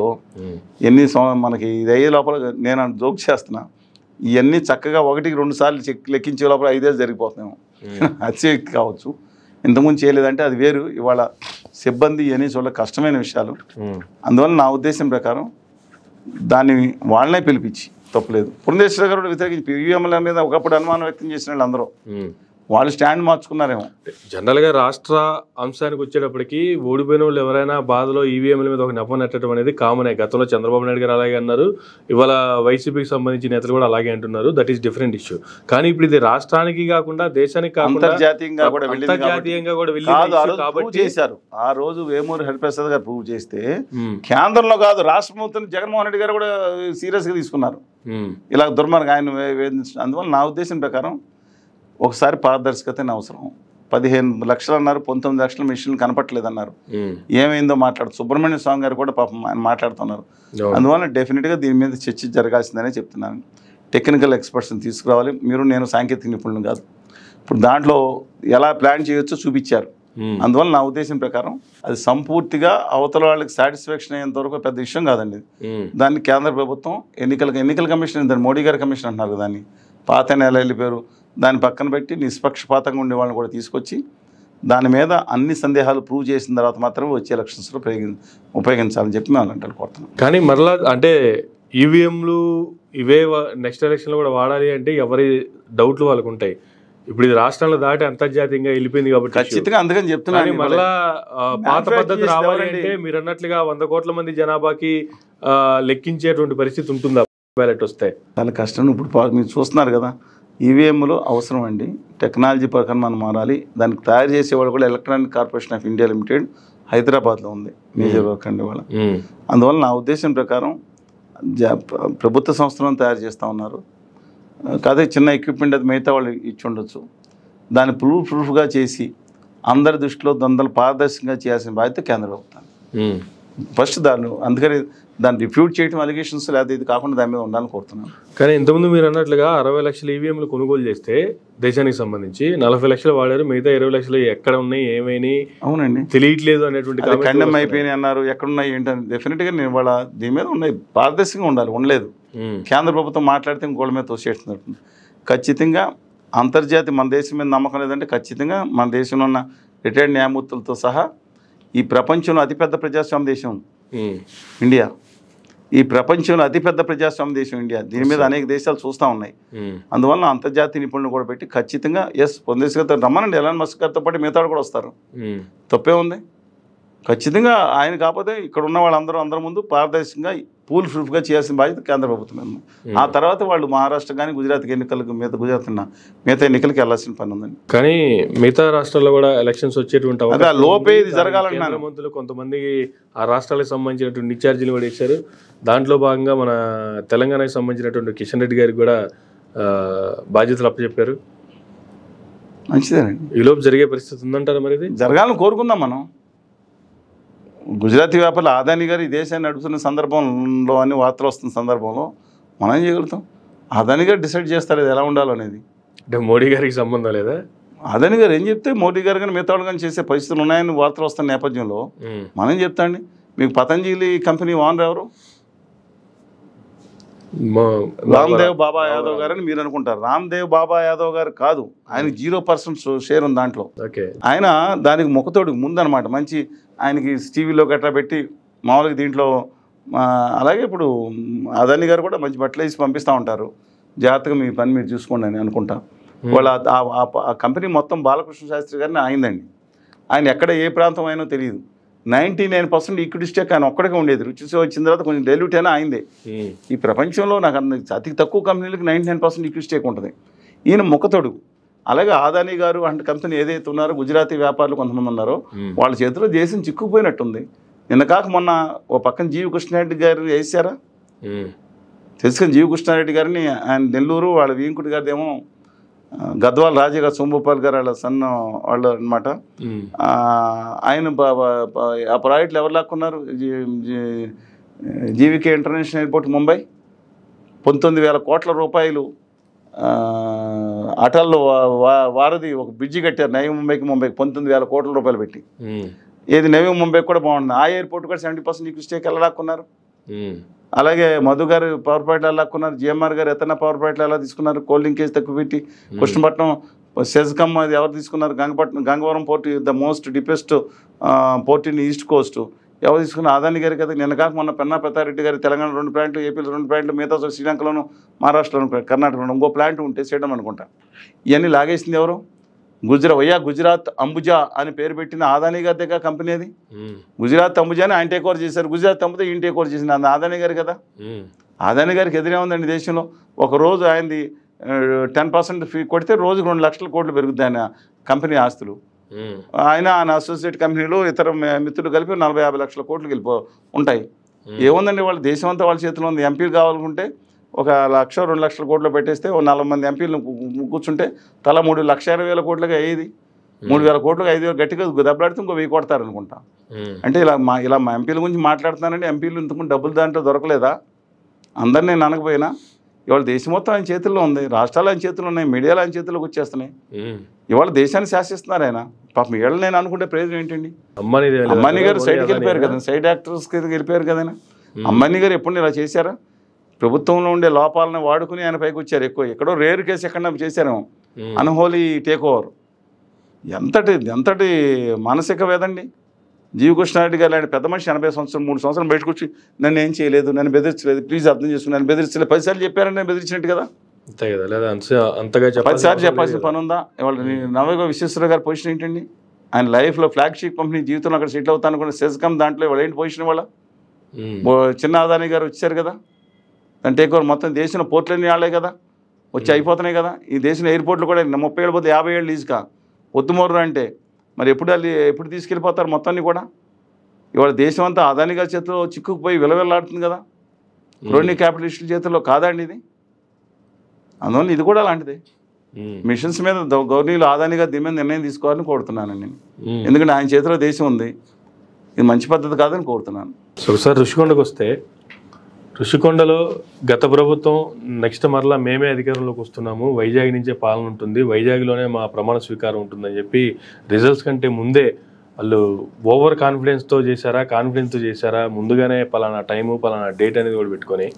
మనకి ఇది అయ్యే లోపల నేను జోక్ చేస్తున్నా, ఇవన్నీ చక్కగా 1-2 సార్లు లెక్కించే లోపల 5 ఏళ్ళు జరిగిపోతున్నాము. అతిశక్తి కావచ్చు, ఇంతకుముందు చేయలేదంటే అది వేరు. ఇవాళ సిబ్బంది ఇవన్నీ చూడ కష్టమైన విషయాలు. అందువల్ల నా ఉద్దేశం ప్రకారం దాన్ని వాళ్ళనే పిలిపించి తప్పులేదు. పురంధేశ్వరి గారు వ్యతిరేకించి ఈవీఎంల మీద ఒకప్పుడు అనుమానం వ్యక్తం చేసిన వాళ్ళు అందరూ వాళ్ళు స్టాండ్ మార్చుకున్నారేమో. జనరల్గా రాష్ట్ర అంశానికి వచ్చేటప్పటికి ఓడిపోయిన వాళ్ళు ఎవరైనా బాధలో ఈవీఎంల మీద ఒక నెపం నెట్టడం అనేది కామనే. గతంలో చంద్రబాబు నాయుడు గారు అలాగే అన్నారు, ఇవాళ వైసీపీకి సంబంధించిన నేతలు కూడా అలాగే అంటున్నారు. That is different issue. కానీ ఇప్పుడు ఇది రాష్ట్రానికి కాకుండా దేశానికి కాకుండా అంతర్జాతీయంగా కూడా వెళ్ళి చేశారు. ఆ రోజు వేమూరు హరిప్రసాద్ గారు ప్రూవ్ చేస్తే కేంద్రంలో కాదు రాష్ట్ర ప్రభుత్వం జగన్మోహన్ రెడ్డి గారు కూడా సీరియస్గా తీసుకున్నారు ఇలా దుర్మార్గం ఆయన వేధించడం. అందువల్ల నా ఉద్దేశం ప్రకారం ఒకసారి పారదర్శకతనే అవసరం. 15 లక్షలు అన్నారు, 19 లక్షల మిషన్లు కనపట్లేదన్నారు. ఏమైందో సుబ్రహ్మణ్య స్వామి గారు కూడా పాపం ఆయన మాట్లాడుతున్నారు. అందువల్ల డెఫినెట్గా దీని మీద చర్చ జరగాల్సిందనే చెప్తున్నాను. టెక్నికల్ ఎక్స్పర్ట్స్ని తీసుకురావాలి. నేను సాంకేతిక నిపుణులు కాదు. ఇప్పుడు దాంట్లో ఎలా ప్లాన్ చేయొచ్చో చూపించారు. అందువల్ల నా ఉద్దేశం ప్రకారం అది సంపూర్తిగా అవతల వాళ్ళకి సాటిస్ఫాక్షన్ అయ్యేంత వరకు పెద్ద విషయం కాదండి. దాన్ని కేంద్ర ప్రభుత్వం ఎన్నికల కమిషన్, దాన్ని మోడీ గారి కమిషన్ అంటున్నారు. దాన్ని పాత నెల వెళ్ళిపోయారు. దాన్ని పక్కన పెట్టి నిష్పక్షపాతంగా ఉండే వాళ్ళని కూడా తీసుకొచ్చి దాని మీద అన్ని సందేహాలు ప్రూవ్ చేసిన తర్వాత మాత్రమే వచ్చే ఎలక్షన్స్లో ఉపయోగించాలని చెప్పి మేము అలాంటి కోరుతున్నాం. కానీ మరలా అంటే ఈవీఎంలు ఇవే నెక్స్ట్ ఎలక్షన్లో కూడా వాడాలి అంటే ఎవరి డౌట్లు వాళ్ళకు ఉంటాయి. ఇప్పుడు ఇది రాష్ట్రంలో దాటి అంతర్జాతీయంగా వెళ్ళిపోయింది కాబట్టి ఖచ్చితంగా అందుకని చెప్తున్నాను. మళ్ళా పాత పద్ధతి రావాలి అంటే మీరు అన్నట్లుగా 100 కోట్ల మంది జనాభాకి లెక్కించేటువంటి పరిస్థితి ఉంటుందా? బ్యాలెట్ వస్తాయి. చాలా కష్టం. ఇప్పుడు మీరు చూస్తున్నారు కదా, ఈవీఎంలు అవసరం అండి. టెక్నాలజీ ప్రకారం మనం మారాలి. దానికి తయారు చేసేవాళ్ళు కూడా electronic corporation of India limited హైదరాబాద్లో ఉంది, మేజర్ వర్క్ అండి వాళ్ళ. అందువల్ల నా ఉద్దేశం ప్రకారం ప్రభుత్వ సంస్థలను తయారు చేస్తూ ఉన్నారు. అదే చిన్న ఎక్విప్మెంట్ అది మిగతా వాళ్ళు ఇచ్చి ఉండొచ్చు. దాన్ని ప్రూఫ్గా చేసి అందరి దృష్టిలో దొందలు పారదర్శకంగా చేయాల్సిన బాధ్యత కేంద్ర ప్రభుత్వం. ఫస్ట్ అందుకని దాన్ని రిఫ్యూట్ చేయడం అలిగేషన్స్ లేదా ఇది కాకుండా దాని మీద ఉండాలని కోరుతున్నాను. కానీ ఇంతకుముందు మీరు అన్నట్లుగా 60 లక్షల ఈవీఎంలు కొనుగోలు చేస్తే దేశానికి సంబంధించి 40 లక్షలు వాడారు, మిగతా 20 లక్షలు ఎక్కడ ఉన్నాయి ఏమైనాయి అవునండి తెలియట్లేదు అనేటువంటి ఖండం అయిపోయినాయి అన్నారు. ఎక్కడున్నాయి ఏంటని డెఫినెట్గా నేను వాళ్ళ దీని మీద ఉన్నాయి, పారదర్శకంగా ఉండాలి. ఉండలేదు. కేంద్ర ప్రభుత్వం మాట్లాడితే ఇంకోళ్ళ మీద తోసేస్తుంది. ఖచ్చితంగా అంతర్జాతీయ మన దేశం మీద నమ్మకం లేదంటే ఖచ్చితంగా మన దేశంలో ఉన్న రిటైర్డ్ న్యాయమూర్తులతో సహా ఈ ప్రపంచంలో అతిపెద్ద ప్రజాస్వామ్య దేశం ఇండియా. ఈ ప్రపంచంలో అతిపెద్ద ప్రజాస్వామ్య దేశం ఇండియా. దీని మీద అనేక దేశాలు చూస్తూ ఉన్నాయి. అందువల్ల అంతర్జాతీయ నిపుణులు కూడా పెట్టి ఖచ్చితంగా పొందేసుగా రమ్మనండి. ఎలాన్ మస్క్ గారితో పాటు మిగతా కూడా వస్తారు, తప్పే ఉంది. ఖచ్చితంగా ఆయన కాకపోతే ఇక్కడ ఉన్న వాళ్ళందరూ అందరి ముందు పారదర్శకంగా పూల్ ప్రూఫ్గా చేయాల్సిన బాధ్యత కేంద్ర ప్రభుత్వం. ఆ తర్వాత వాళ్ళు మహారాష్ట్ర కానీ గుజరాత్ ఎన్నికలకు మిగతా ఎన్నికలకి వెళ్ళాల్సిన పని ఉందండి. కానీ మిగతా రాష్ట్రాల్లో కూడా ఎలక్షన్స్ వచ్చేటువంటి లోపే ఇది జరగాలన్నారు మంత్రులు. కొంతమంది ఆ రాష్ట్రాలకు సంబంధించినటువంటి ఇన్ఛార్జీలు కూడా ఇచ్చారు. దాంట్లో భాగంగా మన తెలంగాణకు సంబంధించినటువంటి కిషన్ రెడ్డి గారికి కూడా బాధ్యతలు అప్పచెప్పారు. మంచిదేనండి. ఈలోపు జరిగే పరిస్థితి ఉందంటారా? మరి ఇది జరగాలని కోరుకుందాం మనం. గుజరాతీ వ్యాపారులు అదానీ గారు ఈ దేశాన్ని నడుపుతున్న సందర్భంలో అని వార్తలు వస్తున్న సందర్భంలో మనం ఏం చేయగలుగుతాం? అదానీ గారు డిసైడ్ చేస్తారు ఇది ఎలా ఉండాలో అనేది. అంటే మోడీ గారికి సంబంధం లేదా? అదానీ గారు ఏం చెప్తే మోడీ గారు కానీ మిగతా కానీ చేసే పరిస్థితులు ఉన్నాయని వార్తలు వస్తున్న నేపథ్యంలో మనం చెప్తాండి. మీకు పతంజలి కంపెనీ ఓనర్ ఎవరు? రామ్దేవ్ బాబా యాదవ్ గారు అని మీరు అనుకుంటారు. రామ్దేవ్ బాబా యాదవ్ గారు కాదు, ఆయనకి 0% షేర్ ఉంది దాంట్లో. ఆయన దానికి మొక్కతోడు ముందనమాట. మంచి ఆయనకి టీవీలో గట్రా పెట్టి మామూలుగా దీంట్లో. అలాగే ఇప్పుడు అదానీ గారు కూడా మంచి బట్టలు వేసి పంపిస్తూ ఉంటారు. జాగ్రత్తగా మీ పని మీరు చూసుకోండి అని అనుకుంటా. వాళ్ళ ఆ కంపెనీ మొత్తం బాలకృష్ణ శాస్త్రి గారిని అయిందండి. ఆయన ఎక్కడ ఏ ప్రాంతం అయినో తెలియదు. 99% ఈక్విటీ స్టేక్ ఆయన ఒక్కడికే ఉండేది. రుచి వచ్చిన తర్వాత కొంచెం డైల్యూట్ అయినా అయిందే. ఈ ప్రపంచంలో నాకు అతి తక్కువ కంపెనీలకు 99% ఈక్విటీ స్టేక్ ఉంటుంది. ఈయన ముఖతోడు. అలాగే అదానీ గారు అంటే కంపెనీ ఏదైతే ఉన్నారో గుజరాతీ వ్యాపారులు కొంతమంది ఉన్నారో వాళ్ళ చేతిలో దేశం చిక్కుపోయినట్టుంది. నిన్న కాక మొన్న ఓ పక్కన జీవి కృష్ణారెడ్డి గారు వేసారా తెలుసుకొని, జీవి కృష్ణారెడ్డి గారిని ఆయన నెల్లూరు, వాళ్ళ వీంకుటి గారిది ఏమో గద్వాల రాజా గారు, సోమగోపాల్ గారు వాళ్ళ సన్న వాళ్ళు అనమాట. ఆయన ఆ ప్రాజెక్టులు ఎవరు లాక్కున్నారు? జీవికే ఇంటర్నేషనల్ ఎయిర్పోర్ట్ ముంబై 19,000 కోట్ల రూపాయలు అటల్లో వారధి ఒక బ్రిడ్జి కట్టారు నవీ ముంబైకి 19,000 కోట్ల రూపాయలు పెట్టి. ఏది నవీ ముంబైకి కూడా బాగుంటుంది. ఆ ఎయిర్పోర్ట్ కూడా 70% ఈక్విటీ స్టేక్ ఎలా లాక్కున్నారు. అలాగే మధు గారు పవర్ ప్లాంట్లు ఎలా లాక్కున్నారు. జిఎంఆర్ గారు ఎత్తన పవర్ ప్లాంట్లు ఎలా తీసుకున్నారు. కోల్డ్ లింకేజ్ తక్కువ పెట్టి కృష్ణపట్నం సెజ్కమ్ అది ఎవరు తీసుకున్నారు. Gangavaram port the most deepest port in east coast ఎవరు తీసుకున్నారు. అదానీ గారి కదా. నిన్న కాక మొన్న పెన్నా పెద్దారెడ్డి గారి తెలంగాణ 2 ప్లాంట్లు, ఏపీలో 2 ప్లాంట్లు, మిగతా శ్రీలంకలోను మహారాష్ట్రలోను కర్ణాటకలోను ఇంకో ప్లాంట్ ఉంటే చేయడం అనుకుంటా. ఇవన్నీ లాగేసింది ఎవరు? గుజరాత్ అంబుజా అని పేరు పెట్టిన అదానీ గారి దగ్గర కంపెనీ అది. గుజరాత్ అంబుజాని ఆయన టేక్ ఓవర్ చేశారు. గుజరాత్ అంబుజా ఈయన టేక్ ఓవర్ చేసింది. అది అదానీ గారు కదా. అదానీ గారికి ఎదురే ఉందండి దేశంలో. ఒకరోజు ఆయనది 10% ఫీ కొడితే రోజుకు 2 లక్షల కోట్లు పెరుగుద్ది ఆయన కంపెనీ ఆస్తులు. ఆయన అసోసియేట్ కంపెనీలు ఇతర మిత్రులు కలిపి 40-50 లక్షల కోట్లు ఉంటాయి. ఏముందండి వాళ్ళ దేశం అంతా వాళ్ళ చేతిలో ఉంది. ఎంపీలు కావాలనుకుంటే 1-2 లక్షల కోట్లు పెట్టేస్తే 40 మంది ఎంపీలు కూర్చుంటే తలా 3,20,000 కోట్లుగా అయ్యేది. 3,000 కోట్లుగా 5,000 గట్టిగా దెబ్బలాడితే ఇంకో 1000 కొడతారు అనుకుంటా. అంటే ఇలా మా ఎంపీల గురించి మాట్లాడుతున్నానండి. ఎంపీలు ఇంతకుముందు డబ్బులు దాంట్లో దొరకలేదా? అందరినీ నేను అనకపోయినా ఇవాళ దేశం మొత్తం ఆయన చేతుల్లో ఉంది. రాష్ట్రాలు ఆయన చేతుల్లో ఉన్నాయి. మీడియాలు ఆయన చేతుల్లోకి వచ్చేస్తున్నాయి. ఇవాళ దేశాన్ని శాసిస్తున్నారు ఆయన. పాపం ఏళ్ళు నేను అనుకుంటే ప్రయోజనం ఏంటండి? అంబానీ గారు సైడ్కి వెళ్ళిపోయారు కదా, సైడ్ యాక్టర్స్కి వెళ్ళిపోయారు కదా. అంబానీ గారు ఎప్పుడు ఇలా చేశారా? ప్రభుత్వంలో ఉండే లోపాలను వాడుకుని ఆయన పైకి వచ్చారు. ఎక్కువ ఎక్కడో రేర్ కేసు ఎక్కడ చేశారేమో అన్హోలీ టేక్ ఓవర్. ఎంతటి మానసిక వేదండి. జీవి కృష్ణారెడ్డి గారు లాంటి పెద్ద మనిషి 80 సంవత్సరం 3 సంవత్సరాలు బయటకు వచ్చి నన్ను ఏం చేయలేదు, నన్ను బెదిరించలేదు, ప్లీజ్ అర్థం చేసుకుని నన్ను బెదిరించలేదు 10 సార్లు చెప్పారని నేను బెదిరించినట్టు కదా. 10 సార్లు చెప్పాల్సిన పని ఉందా? ఇవాళ నవయుగ విశ్వేశ్వర గారి పొజిషన్ ఏంటండి? ఆయన లైఫ్లో ఫ్లాగ్షిప్ కంపెనీ జీవితంలో అక్కడ సెటిల్ అవుతాను అనుకున్న సెజ్కమ్ దాంట్లో ఇవాళ ఏంటి పొజిషన్? ఇవాళ చిన్న అదానీ గారు వచ్చారు కదా, టేక్ ఓవర్ మొత్తం దేశంలో పోర్టులన్నీ వాళ్ళే కదా వచ్చి అయిపోతున్నాయి కదా. ఈ దేశంలో ఎయిర్పోర్ట్లు కూడా 30 ఏళ్ళు పోతే 50 ఏళ్ళు లీజుగా ఒత్తుమోర్రు అంటే మరి ఎప్పుడు తీసుకెళ్ళిపోతారు మొత్తాన్ని కూడా. ఇవాళ దేశం అంతా అదాని గారి చేతిలో చిక్కుకుపోయి విలవిల్లాడుతుంది కదా, క్రోనీ క్యాపిటలిస్టుల చేతిలో కాదండి ఇది. అందువల్ల ఇది కూడా అలాంటిదే. మిషన్స్ మీద గవర్నీలు అదాని గారు దీని మీద నిర్ణయం తీసుకోవాలని కోరుతున్నాను నేను. ఎందుకంటే ఆయన చేతిలో దేశం ఉంది, ఇది మంచి పద్ధతి కాదని కోరుతున్నాను. సో సార్ ఋషికొండకు వస్తే, ఋషికొండలో గత ప్రభుత్వం నెక్స్ట్ మరలా మేమే అధికారంలోకి వస్తున్నాము, వైజాగ్ నుంచే పాలన ఉంటుంది, వైజాగ్లోనే మా ప్రమాణ స్వీకారం ఉంటుందని చెప్పి రిజల్ట్స్ కంటే ముందే వాళ్ళు ఓవర్ కాన్ఫిడెన్స్తో చేశారా, కాన్ఫిడెన్స్తో చేశారా, ముందుగానే పలానా టైము పలానా డేట్ అనేది కూడా పెట్టుకొని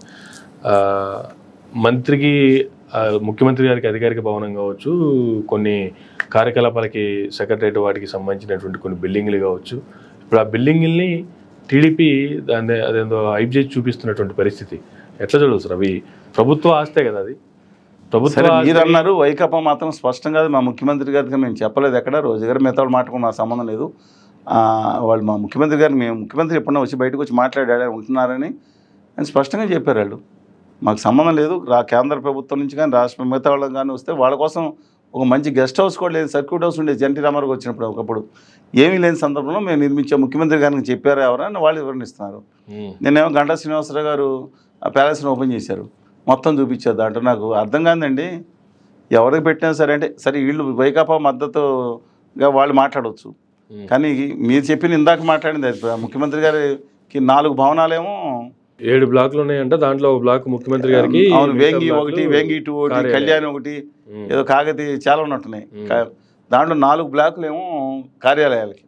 మంత్రికి ముఖ్యమంత్రి గారికి అధికారిక భవనం కావచ్చు, కొన్ని కార్యకలాపాలకి సెక్రటరేట్ వాటికి సంబంధించినటువంటి కొన్ని బిల్డింగ్లు కావచ్చు, ఇప్పుడు ఆ బిల్డింగుల్ని టీడీపీ దాన్ని అదేందో హైప్ చేసి చూపిస్తున్నటువంటి పరిస్థితి ఎట్లా చూడవచ్చు సార్? అవి ప్రభుత్వ ఆస్తే కదా, అది ప్రభుత్వ. మీరు అన్నారు వైకాపా మాత్రం స్పష్టంగా కాదు, మా ముఖ్యమంత్రి గారికి మేము చెప్పలేదు ఎక్కడ, రోజు గారు మిగతా వాళ్ళు మాట్లాడుకుని మా సంబంధం లేదు, వాళ్ళు మా ముఖ్యమంత్రి గారిని మేము ముఖ్యమంత్రి ఎప్పుడన్నా వచ్చి బయటకు వచ్చి మాట్లాడారు ఉంటున్నారని అని స్పష్టంగా చెప్పారు వాళ్ళు. మాకు సంబంధం లేదు, కేంద్ర ప్రభుత్వం నుంచి కానీ రాష్ట్ర మిగతా వాళ్ళకి కానీ వస్తే వాళ్ళ కోసం ఒక మంచి గెస్ట్ హౌస్ కూడా లేదు, సర్క్యూట్ హౌస్ ఉండేది ఎన్టీ రామారావు వచ్చినప్పుడు ఒకప్పుడు, ఏమీ లేని సందర్భంలో మేము నిర్మించే ముఖ్యమంత్రి గారికి చెప్పారు ఎవరని వాళ్ళు వివరణిస్తున్నారు. నేనేమో గంటా శ్రీనివాసరావు గారు ఆ ప్యాలెస్ని ఓపెన్ చేశారు, మొత్తం చూపించారు. దాంట్లో నాకు అర్థం కాదండి, ఎవరికి పెట్టినా సరే అంటే సరే వీళ్ళు వైకాపా మద్దతుగా వాళ్ళు మాట్లాడవచ్చు, కానీ మీరు చెప్పిన ఇందాక మాట్లాడింది ముఖ్యమంత్రి గారికి 4 భవనాలేమో 7 బ్లాక్లు ఉన్నాయంట, దాంట్లో ఒక బ్లాక్ ముఖ్యమంత్రి గారికి, అవును వేంగి ఒకటి, వేంగి 2 ఒకటి, కళ్యాణి ఒకటి, ఏదో కాగతి చాలా ఉన్నట్టున్నాయి. దాంట్లో 4 బ్లాకులు ఏమో కార్యాలయాలకి,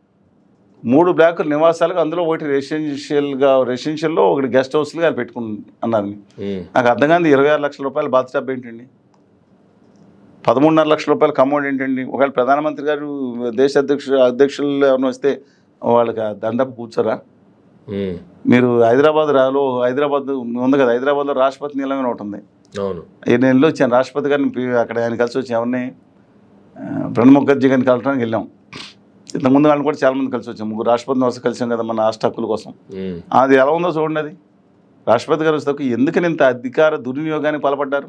3 బ్లాకులు నివాసాలకు, అందులో ఒకటి రెసిడెన్షియల్లో ఒకటి గెస్ట్ హౌస్లుగా పెట్టుకుని అన్నారు. నాకు అర్థం కాదు, 26 లక్షల రూపాయల బాత్టబ్ ఏంటండి, 13.5 లక్షల రూపాయల కమోడ్ ఏంటండి. ఒకవేళ ప్రధానమంత్రి గారు దేశ అధ్యక్షులు ఎవరిని వస్తే వాళ్ళకి దండపు కూర్చోరా? మీరు హైదరాబాద్ ఉంది కదా, హైదరాబాద్లో రాష్ట్రపతి నిలయం ఒకటి ఉంది. ఈ నెలలో వచ్చాను రాష్ట్రపతి గారిని, అక్కడ ఆయన కలిసి వచ్చి ఎవరిని ప్రణబ్ ముఖర్జీ గారిని కలవడానికి వెళ్ళాం. ఇంతకుముందు వాళ్ళని కూడా చాలామంది కలిసి వచ్చాం, 3 రాష్ట్రపతిని వస్తే కలిసాం కదా మన రాష్ట్ర హక్కుల కోసం. అది ఎలా ఉందో చూడండి. అది రాష్ట్రపతి గారు వస్తే ఎందుకని ఇంత అధికార దుర్వినియోగానికి పాల్పడ్డారు?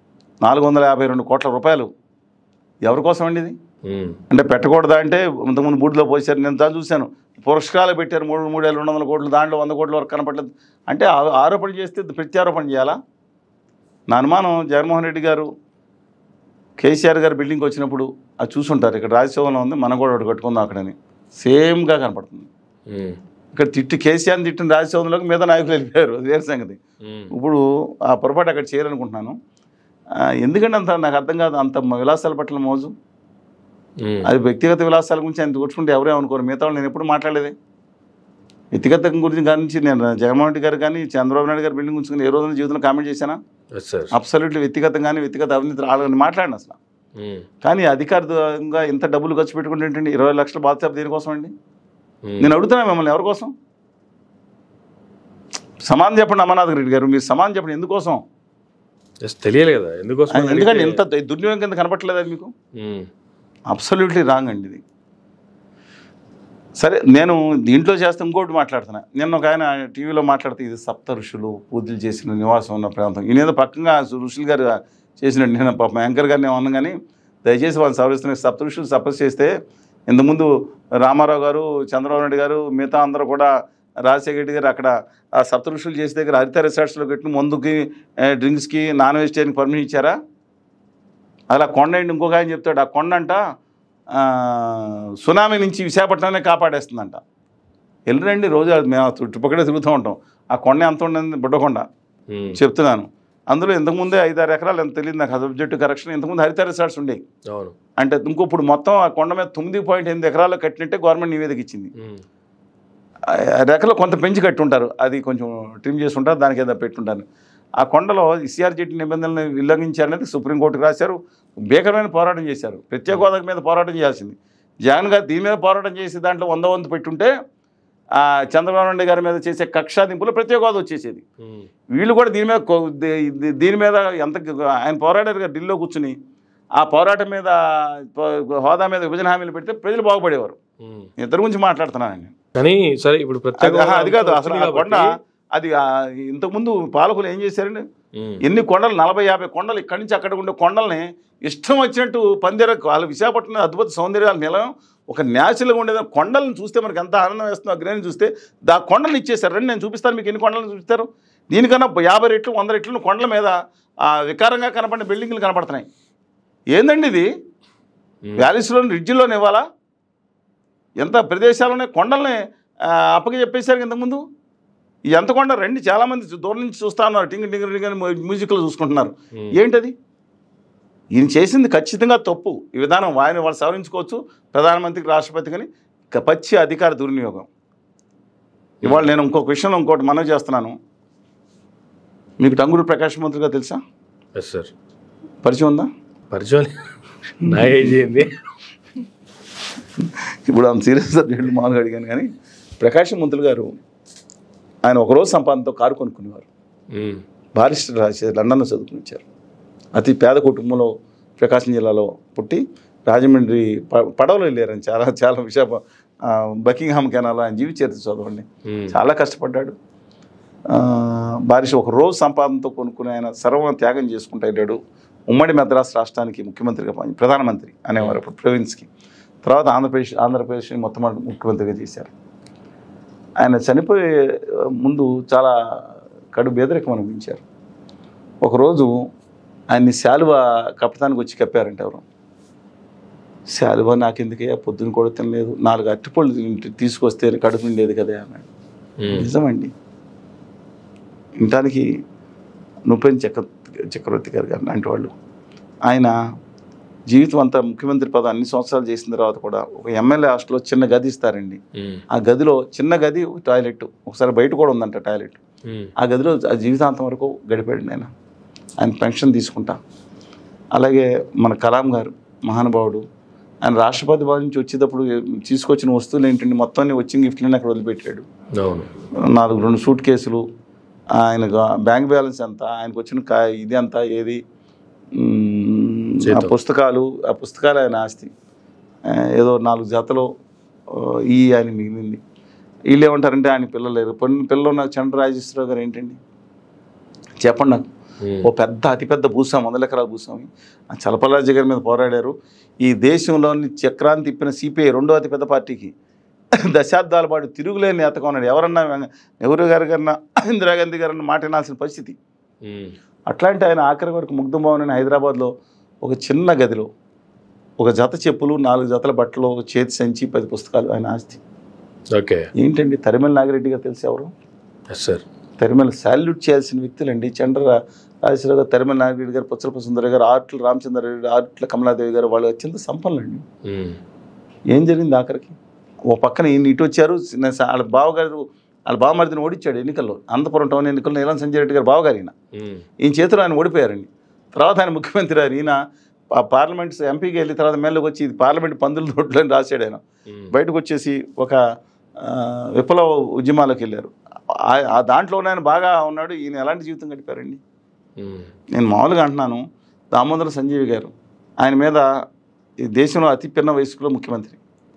452 కోట్ల రూపాయలు ఎవరి కోసం అండి ఇది? అంటే పెట్టకూడదా అంటే ఇంతకుముందు బూడిలో పోసారు. నేను దాన్ని చూశాను, పురస్కారాలు పెట్టారు 3,200 కోట్లు, దాంట్లో 100 కోట్ల వరకు కనపడలేదు. అంటే ఆరోపణ చేస్తే ప్రత్యారోపణ చేయాలా? నా అనుమానం జగన్మోహన్ రెడ్డి గారు కేసీఆర్ గారు బిల్డింగ్కి వచ్చినప్పుడు అది చూసుంటారు, ఇక్కడ రాజ్యసభలో ఉంది, మనం కూడా ఒకటి కట్టుకుందాం అక్కడని, సేమ్గా కనపడుతుంది. ఇక్కడ కేసీఆర్ని తిట్టిన రాజ్యసభలోకి మీద నాయకులు వెళ్ళిపోయారు, అది వేరే సంగతి. ఇప్పుడు ఆ పొరపాటు అక్కడ చేయాలనుకుంటున్నాను. ఎందుకంటే అంత నాకు అర్థం కాదు, అంత విలాసాల పట్ల మోజు. అది వ్యక్తిగత విలాసాల గురించి ఆయన కూర్చుంటే ఎవరేమనుకోరు, మిగతా వాళ్ళు నేను ఎప్పుడు మాట్లాడేది వ్యక్తిగత గురించి. కానీ నేను జగన్మోహన్ రెడ్డి గారు కానీ చంద్రబాబు నాయుడు గారు బిల్డింగ్ గురించి ఏ రోజున జీవితంలో కామెంట్ చేశానా? అబ్సల్యూట్లీ వ్యక్తిగతం కానీ వ్యక్తిగత అవినీతి వాళ్ళని మాట్లాడిన అసలు. కానీ అధికారికంగా ఇంత డబ్బులు ఖర్చు పెట్టుకుంటే ఏంటండి? 20 లక్షల బాత్టబ్ దేనికోసం అండి? నేను అడుగుతున్నా మిమ్మల్ని, ఎవరి కోసం? సమానం చెప్పండి అమర్నాథ్ రెడ్డి గారు, మీరు సమానం చెప్పండి, ఎందుకోసం తెలియదు కదా, ఎందుకోసం? ఎందుకంటే ఇంత దుర్వినియోగం కింద కనపట్లేదు అది మీకు? అబ్సల్యూట్లీ రాంగ్ అండి ఇది. సరే, నేను దీంట్లో చేస్తే ఇంకోటి మాట్లాడుతున్నా. నేను ఒక ఆయన టీవీలో మాట్లాడితే ఇది సప్త ఋషులు పూజలు చేసిన నివాసం ఉన్న ప్రాంతం, ఈయనేదో పక్కగా ఋషులు గారు చేసినట్టు నేను పాప యాంకర్ గారిని ఏమన్నా కానీ దయచేసి వాళ్ళు సవరిస్తున్నారు. సప్త ఋషులు తపస్సు చేస్తే ఇంతకుముందు రామారావు గారు, చంద్రబాబు నాయుడు గారు, మిగతా అందరూ కూడా, రాజశేఖర రెడ్డి గారు అక్కడ ఆ సప్త ఋషులు చేసే దగ్గర హరిత రిసార్ట్స్లో కట్టిన మందుకి, డ్రింక్స్కి, నాన్ వెజిటేరియన్ పర్మిషన్ ఇచ్చారా? అలా కొండ అండి, ఇంకొక ఆయన చెప్తాడు, ఆ కొండ అంట సునామీ నుంచి విశాఖపట్నాన్ని కాపాడేస్తుందంట. వెళ్ళరండి, రోజు మేము చుట్టుపక్కల తిరుగుతూ ఉంటాం. ఆ కొండ ఎంత ఉండదు, బుడ్డకొండ చెప్తున్నాను. అందులో ఇంతకుముందే 5-6 ఎకరాలు ఎంత తెలియదు నాకు, సబ్జెక్టు కరెక్షన్. ఇంతకుముందు హరిత రిసార్ట్స్ ఉండేవి. అంటే ఇంకొప్పుడు మొత్తం ఆ కొండ మీద 9.8 ఎకరాల్లో కట్టినట్టే గవర్నమెంట్ నివేదిక ఇచ్చింది. రెక్కలో కొంత పెంచి కట్టి ఉంటారు, అది కొంచెం ట్రిమ్ చేసి ఉంటారు, దానికి ఏదో పెట్టుంటారు. ఆ కొండలో సిఆర్జెట్టి నిబంధనలను ఉల్లంఘించారనేది సుప్రీంకోర్టుకు రాశారు, భీకరమైన పోరాటం చేశారు. ప్రత్యేక హోదా మీద పోరాటం చేయాల్సింది జగన్ గారు, దీని మీద పోరాటం చేసి దాంట్లో 100 పెట్టుంటే చంద్రబాబు నాయుడు గారి మీద చేసే కక్షాదింపులో ప్రత్యేక హోదా వచ్చేసేది. వీళ్ళు కూడా దీని మీద ఎంత ఆయన పోరాడారు కదా ఢిల్లీలో కూర్చుని, ఆ పోరాటం మీద హోదా మీద విభజన హామీలు పెడితే ప్రజలు బాగుపడేవారు. ఇద్దరు గురించి మాట్లాడుతున్నాను నేను. కానీ సరే, ఇప్పుడు అది కాదు అసలు. ఆ కొండ అది ఇంతకుముందు పాలకులు ఏం చేశారండి, ఎన్ని కొండలు 40-50 కొండలు ఇక్కడి నుంచి అక్కడ ఉండే కొండల్ని ఇష్టం వచ్చినట్టు పందిర వాళ్ళ విశాఖపట్నం అద్భుత సౌందర్యాలు నిలయం ఒక న్యాచురల్గా ఉండేది. కొండలను చూస్తే మనకి ఎంత ఆనందం వేస్తుందో అగ్రహాన్ని చూస్తే కొండలు ఇచ్చేసారు. రండి నేను చూపిస్తాను మీకు ఎన్ని కొండలను చూపిస్తారు. దీనికన్నా 50 రెట్లు 100 రెట్లు కొండల మీద వికారంగా కనపడిన బిల్డింగ్లు కనపడుతున్నాయి. ఏందండి ఇది? వ్యాలీస్లోని రిడ్జిలోని ఇవ్వాలా? ఎంత ప్రదేశాలనే కొండల్ని అప్పకి చెప్పేశారు ఇంతకుముందు. ఎంత కొండ రండి, చాలామంది దూరం నుంచి చూస్తా ఉన్నారు, టింగ్ టింగ్ టింగ్ అని మ్యూజిక్లో చూసుకుంటున్నారు. ఏంటది? ఈయన చేసింది ఖచ్చితంగా తప్పు. ఈ విధానం వాళ్ళు సవరించుకోవచ్చు, ప్రధానమంత్రికి రాష్ట్రపతి కానీ పచ్చి అధికార దుర్వినియోగం. ఇవాళ నేను ఇంకొక విషయంలో ఇంకోటి మనవి చేస్తున్నాను. మీకు టంగుటూరి ప్రకాష్ మంత్రిగా తెలుసా? సార్ పరిచయం ఉందా? పరిచయం నా ఏజ్ ఏంది ఇప్పుడు అంత సీరియస్ సబ్జెక్టులు మామూలుగా అడిగాను. కానీ ప్రకాశం మంత్రులు గారు ఆయన ఒకరోజు సంపాదనతో కారు కొనుక్కునేవారు. బారిస్టర్ రాసేది, లండన్లో చదువుకుని వచ్చారు. అతి పేద కుటుంబంలో ప్రకాశం జిల్లాలో పుట్టి రాజమండ్రి పడవలో వెళ్ళారని చాలా చాలా బకింగ్హామ్ కెనాల్ ఆయన జీవిత చరిత్ర చదవండి. చాలా కష్టపడ్డాడు. బారిస్టర్ ఒకరోజు సంపాదనతో కొనుక్కుని ఆయన సర్వం త్యాగం చేసుకుంటూ వెళ్ళాడు. ఉమ్మడి మద్రాసు రాష్ట్రానికి ముఖ్యమంత్రిగా ప్రధానమంత్రి అనేవారు అప్పుడు ప్రొవిన్స్కి. తర్వాత ఆంధ్రప్రదేశ్ని మొత్తం ముఖ్యమంత్రిగా చేశారు. ఆయన చనిపోయే ముందు చాలా కడు బేదరికం అనిపించారు. ఒకరోజు ఆయన్ని శాలువ కప్పటానికి వచ్చి కప్పారంటే ఎవరు. శాలువ నాకెందుకే, పొద్దున్న కూడా తినలేదు, 4 అరటిపళ్ళు తీసుకొస్తే కడుపు నిండేది కదా అన్నాడు. నిజమండి. ఇంటానికి నూపెన్ చక్రవర్తి గారు లాంటి వాళ్ళు ఆయన జీవితం అంతా ముఖ్యమంత్రి పదం అన్ని సంవత్సరాలు చేసిన తర్వాత కూడా ఒక ఎమ్మెల్యే హాస్టల్లో చిన్న గది ఇస్తారండి. ఆ గదిలో చిన్న గది, టాయిలెట్, ఒకసారి బయట కూడా ఉందంట టాయిలెట్. ఆ గదిలో ఆ జీవితాంతం వరకు గడిపాడు ఆయన పెన్షన్ తీసుకుంటా. అలాగే మన కలాం గారు మహానుభావుడు, ఆయన రాష్ట్రపతి భవన్ నుంచి వచ్చేటప్పుడు తీసుకొచ్చిన వస్తువులు ఏంటంటే మొత్తాన్ని వచ్చిన గిఫ్ట్లని అక్కడ వదిలిపెట్టాడు. 2 సూట్ కేసులు, ఆయన బ్యాంక్ బ్యాలెన్స్ ఎంత, ఆయనకు వచ్చిన ఇది అంతా ఏది, ఆ పుస్తకాలు ఆయన ఆస్తి ఏదో 4 జతలో ఆయన మిగిలింది. వీళ్ళు ఏమంటారంటే ఆయన పిల్లలు లేరు. పిల్లలు ఉన్న చంద్రరాజేశ్వరరావు గారు ఏంటండి చెప్పండి నాకు. ఓ అతిపెద్ద భూస్వామి, 100 ఎకరాల భూస్వామి, చలపరాజు గారి మీద పోరాడారు. ఈ దేశంలోని చక్రాన్ని తిప్పిన సిపిఐ 2వ అతిపెద్ద పార్టీకి దశాబ్దాల పాటు తిరుగులేని నేతగా ఉన్నాడు. ఎవరన్నా నెహ్రూ గారి కన్నా ఇందిరాగాంధీ గారన్నా మాట వినాల్సిన పరిస్థితి. అట్లాంటి ఆయన ఆఖరి వరకు ముగ్ధభవన్ అని హైదరాబాద్లో ఒక చిన్న గదిలో 1 జత చెప్పులు, 4 జతల బట్టలు, చేతి సంచి, 10 పుస్తకాలు ఆయన ఆస్తి. ఓకే. ఏంటండి తరిమెల నాగిరెడ్డి గారు తెలిసి ఎవరు? సార్ తరిమెల సాల్యూట్ చేయాల్సిన వ్యక్తులండి. చంద్రరాజేశ్వరరావు గారు, తరిమెల నాగిరెడ్డి గారు, పుచ్చలప సుందర గారు, ఆర్ట్ల రామచంద్రారెడ్డి, ఆర్ట్ల కమలాదేవి గారు, వాళ్ళు అత్యంత సంపన్నులండి. ఏం జరిగింది ఆఖరికి? ఓ పక్కన ఈయన ఇటు వచ్చారు, వాళ్ళ బావగారు వాళ్ళ బావమరిదిని ఓడించాడు ఎన్నికల్లో, అనంతపురం టౌన్ ఎన్నికల్లో నీలం సంజయ్ రెడ్డి గారు బావగారు. ఈయన చేతిలో ఆయన ఓడిపోయారండి. తర్వాత ఆయన ముఖ్యమంత్రి గారు, ఈయన పార్లమెంట్ ఎంపీకి వెళ్ళి తర్వాత మేళ్ళకి వచ్చి ఇది పార్లమెంట్ పందుల రోడ్లు అని రాశాడు. ఆయన బయటకు వచ్చేసి ఒక విప్లవ ఉద్యమాలకు వెళ్ళారు. ఆ దాంట్లోనే ఆయన బాగా ఉన్నాడు. ఈయన ఎలాంటి జీవితం గడిపారండి? నేను మామూలుగా అంటున్నాను. దామోదర సంజీవి గారు ఆయన మీద ఈ దేశంలో అతి పిన్న వయసులో ముఖ్యమంత్రి.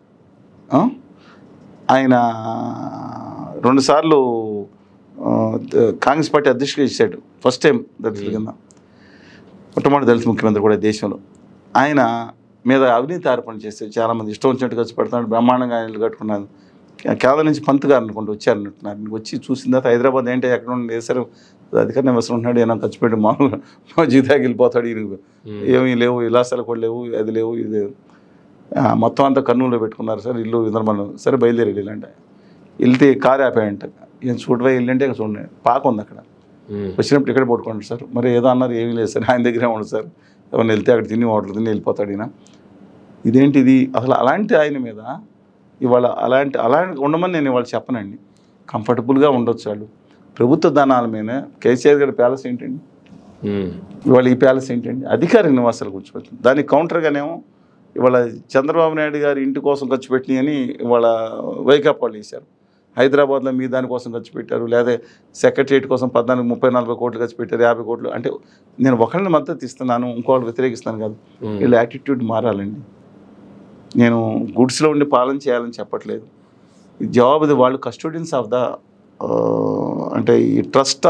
ఆయన 2 సార్లు కాంగ్రెస్ పార్టీ అధ్యక్షుడిగా ఇచ్చాడు. ఫస్ట్ టైం దళితుల కింద, మొట్టమొదటి దళిత ముఖ్యమంత్రి కూడా దేశంలో. ఆయన మీద అవినీతి ఆరోపణ చేస్తే చాలామంది ఇష్టం వచ్చినట్టు ఖర్చు పెడుతున్నాడు, బ్రహ్మాండంగా ఆయన కట్టుకున్నాను. కేరళ నుంచి పంత్ గారు అనుకుంటూ వచ్చారనుకుంటున్నారు. వచ్చి చూసిన తర్వాత హైదరాబాద్ ఏంటి ఎక్కడ ఉండి వేసారు, అధికార నివాసం ఉంటున్నాడు, ఏమైనా ఖర్చు పెట్టి మామూలుగా మా జీతాకి వెళ్ళిపోతాడు. ఏమీ లేవు, ఇలాసాలు కూడా లేవు, అది లేవు, ఇది లేవు. మొత్తం అంతా కర్నూలులో పెట్టుకున్నారు సార్, ఇల్లు విందర్మలం. సరే బయలుదేరి వెళ్ళండి. వెళ్తే కారు ఆపాయంట. ఈయన చూడవే వెళ్ళంటే అక్కడ చూడండి పాక ఉంది అక్కడ. వచ్చినప్పుడు ఇక్కడ పట్టుకోండి సార్. మరి ఏదో అన్నారు, ఏమీ లేదు సార్, ఆయన దగ్గరే ఉండదు సార్, ఎవరిని వెళ్తే అక్కడ తిని హోటల్ తిని వెళ్ళిపోతాడు ఈయన. ఇదేంటిది అసలు? అలాంటి ఆయన మీద ఇవాళ అలాంటి ఉండమని నేను ఇవాళ చెప్పనండి. కంఫర్టబుల్గా ఉండొచ్చు వాళ్ళు. ప్రభుత్వ ధనాల మీద కేసీఆర్ గారి ప్యాలెస్ ఏంటండి, ఇవాళ ఈ ప్యాలెస్ ఏంటండి? అధికార నివాసాలు కూర్చోబెట్టింది. దానికి కౌంటర్గానేమో ఇవాళ చంద్రబాబు నాయుడు గారి ఇంటి కోసం ఖర్చు పెట్టినాయి అని ఇవాళ వైకాపా వాళ్ళు వేశారు. హైదరాబాద్లో మీ దానికోసం ఖర్చు పెట్టారు, లేదా సెక్రటరియట్ కోసం 14-30-40 కోట్లు ఖర్చు పెట్టారు, 50 కోట్లు. అంటే నేను ఒకరిని మద్దతు ఇస్తున్నాను, ఇంకోళ్ళు వ్యతిరేకిస్తాను కాదు. వీళ్ళ యాటిట్యూడ్ మారాలండి. నేను గుడ్స్లో ఉండి పాలన చేయాలని చెప్పట్లేదు. జవాబుది వాళ్ళు కస్టోడియన్స్ ఆఫ్ ద అంటే ఈ ట్రస్ట్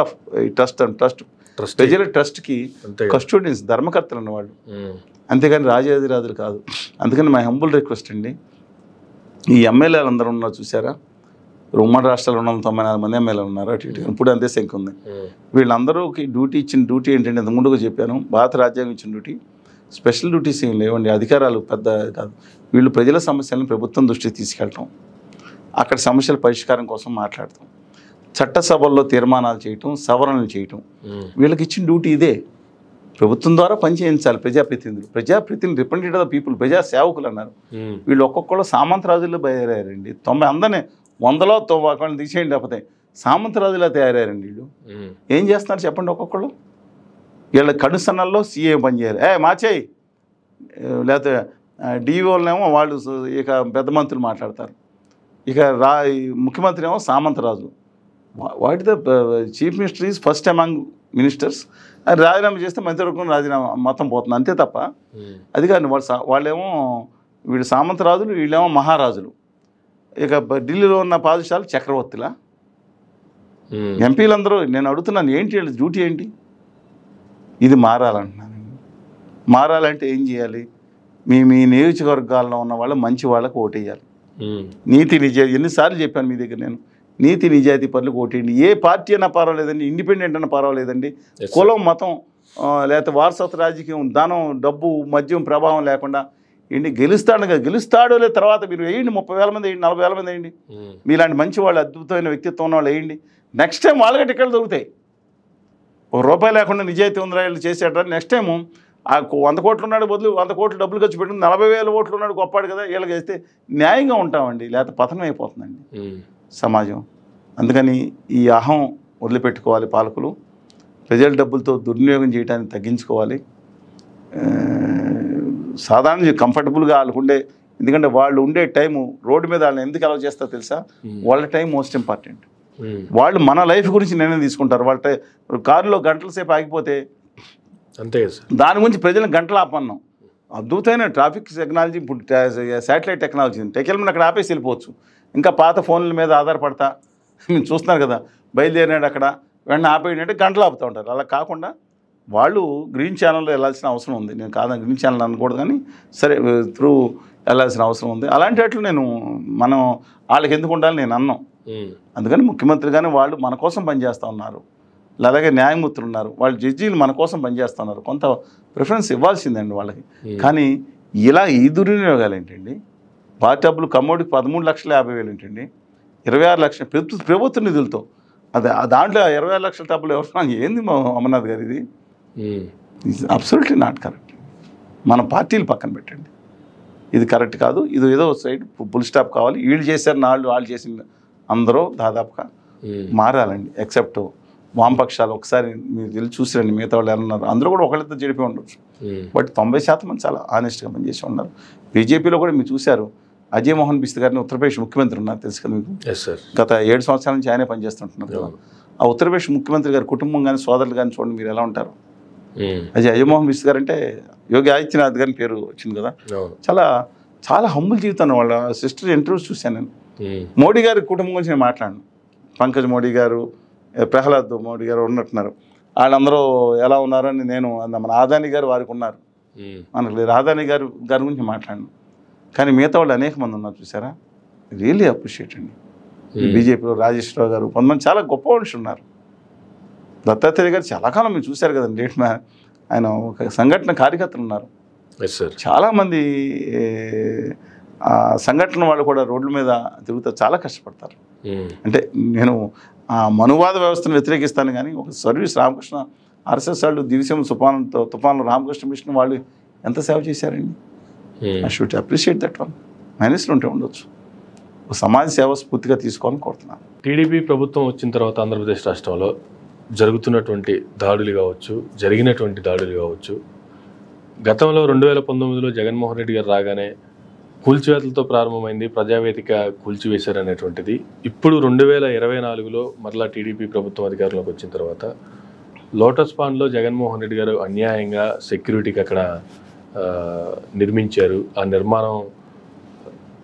ప్రజల ట్రస్ట్కి కస్టోడియన్స్, ధర్మకర్తలు అన్నవాళ్ళు, అంతేగాని రాజాధిరాజులు కాదు. అందుకని మై హంబుల్ రిక్వెస్ట్ అండి, ఈ ఎమ్మెల్యేలు అందరూ ఉన్నారు చూసారా, ఉమ్మడి రాష్ట్రాలు 294 మంది ఎమ్మెల్యేలు ఉన్నారు, అటు ఇటు ఇప్పుడు అంతే సంఖ్య ఉంది. వీళ్ళందరూకి ఇచ్చిన డ్యూటీ ఏంటంటే ఇంతకు ముందుగా చెప్పాను, భారత రాజ్యాంగం ఇచ్చిన డ్యూటీ, స్పెషల్ డ్యూటీస్ ఏం లేవండి, అధికారాలు పెద్ద కాదు. వీళ్ళు ప్రజల సమస్యలను ప్రభుత్వం దృష్టికి తీసుకెళ్ళటం, అక్కడ సమస్యల పరిష్కారం కోసం మాట్లాడటం, చట్టసభల్లో తీర్మానాలు చేయటం, సవరణలు చేయటం, వీళ్ళకి ఇచ్చిన డ్యూటీ ఇదే. ప్రభుత్వం ద్వారా పనిచేయించాలి ప్రజాప్రతినిధులు రిప్రజెంటేటివ్ ఆఫ్ ద పీపుల్, ప్రజా సేవకులు అన్నారు. వీళ్ళు ఒక్కొక్కళ్ళు సామంతరాజుల్లో తయారయ్యారండి. 90 అందరినీ 100లో 90 తీసేయండి, లేకపోతే సామంతరాజులా తయారయ్యారండి వీళ్ళు. ఏం చేస్తున్నారు చెప్పండి ఒక్కొక్కళ్ళు. వీళ్ళ కనుసన్నల్లో సీఏ పనిచేయాలి, మార్చేయి, లేకపోతే డిఓలనేమో వాళ్ళు ఇక పెద్ద మంత్రులు మాట్లాడతారు, ఇక ముఖ్యమంత్రి ఏమో సామంతరాజు. What the chief minister is first among ministers. రాజీనామా చేస్తే మంత్రివర్గం రాజీనామా మొత్తం పోతుంది, అంతే తప్ప అది కాదు. వాళ్ళేమో వీళ్ళు సామంతరాజులు, వీళ్ళేమో మహారాజులు. ఇక ఢిల్లీలో ఉన్న పాదశాలు చక్రవర్తుల. ఎంపీలందరూ నేను అడుగుతున్నాను, ఏంటి వీళ్ళ డ్యూటీ ఏంటి? ఇది మారాలంటున్నాను. మారాలంటే ఏం చేయాలి? మీ నియోజకవర్గాల్లో ఉన్న వాళ్ళు మంచి వాళ్ళకు ఓటేయాలి. నీతి నిజాయితీ, ఎన్నిసార్లు చెప్పాను మీ దగ్గర నేను, నీతి నిజాయితీ పనులకు ఓటేయండి. ఏ పార్టీ అయినా పర్వాలేదండి, ఇండిపెండెంట్ అయినా పర్వాలేదండి, కులం మతం లేకపోతే వారసత్వ రాజకీయం, ధనం డబ్బు మద్యం ప్రభావం లేకుండా ఏంటి గెలుస్తాడో లేదు తర్వాత మీరు వేయండి, 30,000 మంది వేయండి, 40,000 మంది వేయండి, మీలాంటి మంచి వాళ్ళు, అద్భుతమైన వ్యక్తిత్వం ఉన్న వాళ్ళు వేయండి. నెక్స్ట్ టైం వాళ్ళకి టికెట్లు దొరుకుతాయి. ₹1 లేకుండా నిజాయితీ ఉందిరా వీళ్ళు చేసేట, నెక్స్ట్ టైము 100 కోట్లు ఉన్నాడు బదులు 100 కోట్లు డబ్బులు ఖర్చు పెట్టుకుని 40,000 ఓట్లు ఉన్నాడు గొప్పాడు కదా, వీళ్ళకి వేస్తే న్యాయంగా ఉంటామండి. లేకపోతే పతనం అయిపోతుందండి సమాజం. అందుకని ఈ అహం వదిలిపెట్టుకోవాలి పాలకులు. ప్రజల డబ్బులతో దుర్వినియోగం చేయడానికి తగ్గించుకోవాలి. సాధారణ కంఫర్టబుల్గా వాళ్ళకుండే, ఎందుకంటే వాళ్ళు ఉండే టైము రోడ్డు మీద వాళ్ళని ఎందుకు అలౌ చేస్తారో తెలుసా? వాళ్ళ టైం మోస్ట్ ఇంపార్టెంట్. వాళ్ళు మన లైఫ్ గురించి నిర్ణయం తీసుకుంటారు. వాళ్ళ కారులో గంటల సేపు ఆగిపోతే అంతే దాని గురించి ప్రజలను గంటలు ఆపన్నాం. అద్భుతమైన ట్రాఫిక్ టెక్నాలజీ, ఇప్పుడు శాటిలైట్ టెక్నాలజీ టెకెల్మని అక్కడ ఆపేసి వెళ్ళిపోవచ్చు. ఇంకా పాత ఫోన్ల మీద ఆధారపడతా మీరు చూస్తున్నారు కదా, బయలుదేరినాడు అక్కడ వెంటనే ఆపేయంటే గంటలు ఆపుతూ ఉంటారు. అలా కాకుండా వాళ్ళు గ్రీన్ ఛానల్లో వెళ్ళాల్సిన అవసరం ఉంది. నేను కాదని గ్రీన్ ఛానల్ అనకూడదు, కానీ సరే త్రూ వెళ్ళాల్సిన అవసరం ఉంది. అలాంటి వాటిలో మనం వాళ్ళకి ఎందుకు ఉండాలి నేను అన్నాం. అందుకని ముఖ్యమంత్రి కానీ వాళ్ళు మన కోసం పనిచేస్తూ ఉన్నారు, అలాగే న్యాయమూర్తులు ఉన్నారు, వాళ్ళు జడ్జీలు మన కోసం పనిచేస్తున్నారు. కొంత ప్రిఫరెన్స్ ఇవ్వాల్సిందండి వాళ్ళకి. కానీ ఇలా ఈ దుర్వినియోగాలు ఏంటండి? పార్టీ డబ్బులు కమ్మోడికి 13,50,000 ఏంటండి? 26 లక్షలు ప్రభుత్వ నిధులతో, దాంట్లో 26 లక్షల డబ్బులు ఎవరు? ఏంది అమర్నాథ్ గారు ఇది? Absolutely not correct. మన పార్టీలు పక్కన పెట్టండి, ఇది కరెక్ట్ కాదు. ఇది ఏదో సైడ్ ఫుల్ స్టాప్ కావాలి. వీళ్ళు చేశారు, వాళ్ళు చేసిన అందరూ దాదాపుగా మారాలండి. ఎక్సెప్ట్ వామపక్షాలు. ఒకసారి మీరు వెళ్ళి చూసిరండి, మిగతా వాళ్ళు ఎవరున్నారు, అందరూ కూడా ఒకళ్ళతో చెడిపోయి ఉండొచ్చు. బట్ 90% మంది చాలా ఆనెస్ట్గా పనిచేసి ఉన్నారు. బీజేపీలో కూడా మీరు చూశారు, అజయ్ మోహన్ బిస్త్ గారిని ఉత్తరప్రదేశ్ ముఖ్యమంత్రి ఉన్నారు, తెలుసు కదా మీకు. గత 7 సంవత్సరాల నుంచి ఆయనే పనిచేస్తుంటున్నారు కదా. ఆ ఉత్తరప్రదేశ్ ముఖ్యమంత్రి గారి కుటుంబం కానీ సోదరులు కానీ చూడండి మీరు ఎలా ఉంటారు. అజయ్ మోహన్ బిస్త్ గారు అంటే యోగి ఆదిత్యనాథ్ గారిని పేరు వచ్చింది కదా. చాలా చాలా హంబుల్ జీవితం. వాళ్ళ సిస్టర్ ఇంటర్వ్యూస్ చూశాను నేను. మోడీ గారి కుటుంబం గురించి నేను మాట్లాడను. పంకజ్ మోడీ గారు, ప్రహ్లాద్ మోడీ గారు ఉన్నట్టున్నారు. వాళ్ళందరూ ఎలా ఉన్నారని నేను మన ఆదాని గారు వారికి ఉన్నారు, మనకు లేదు. ఆదాని గారి గురించి మాట్లాడను. కానీ మిగతా వాళ్ళు అనేక మంది ఉన్నారు చూసారా. రియల్లీ అప్రిషియేట్ అండి. బీజేపీలో రాజేశ్వరరావు గారు, కొంతమంది చాలా గొప్ప మనుషులు ఉన్నారు. దత్తాత్రేయ గారు చాలా కాలం మీరు చూశారు కదండి, డేట్ ఆయన ఒక సంఘటన కార్యకర్తలు ఉన్నారు. చాలామంది సంఘటన వాళ్ళు కూడా రోడ్ల మీద తిరుగుతూ చాలా కష్టపడతారు. అంటే నేను మనువాద వ్యవస్థను వ్యతిరేకిస్తాను, కానీ ఒక సర్వీస్ రామకృష్ణ ఆర్ఎస్ఎస్ వాళ్ళు దివిసీమ తుఫాన్లు రామకృష్ణ మిషన్ వాళ్ళు ఎంత సేవ చేశారండి. I should appreciate that one. మైనస్లు ఉంటే ఉండొచ్చు. సమాజ సేవ స్ఫూర్తిగా తీసుకోవాలని కోరుతున్నాను. టీడీపీ ప్రభుత్వం వచ్చిన తర్వాత ఆంధ్రప్రదేశ్ రాష్ట్రంలో జరుగుతున్నటువంటి దాడులు కావచ్చు, జరిగినటువంటి దాడులు కావచ్చు, గతంలో 2019లో జగన్మోహన్ రెడ్డి గారు రాగానే కూల్చివేతలతో ప్రారంభమైంది, ప్రజావేదిక కూల్చివేశారనేటువంటిది. ఇప్పుడు 2024లో మరలా టీడీపీ ప్రభుత్వం అధికారంలోకి వచ్చిన తర్వాత లోటస్ పాండ్లో జగన్మోహన్ రెడ్డి గారు అన్యాయంగా సెక్యూరిటీకి అక్కడ నిర్మించారు. ఆ నిర్మాణం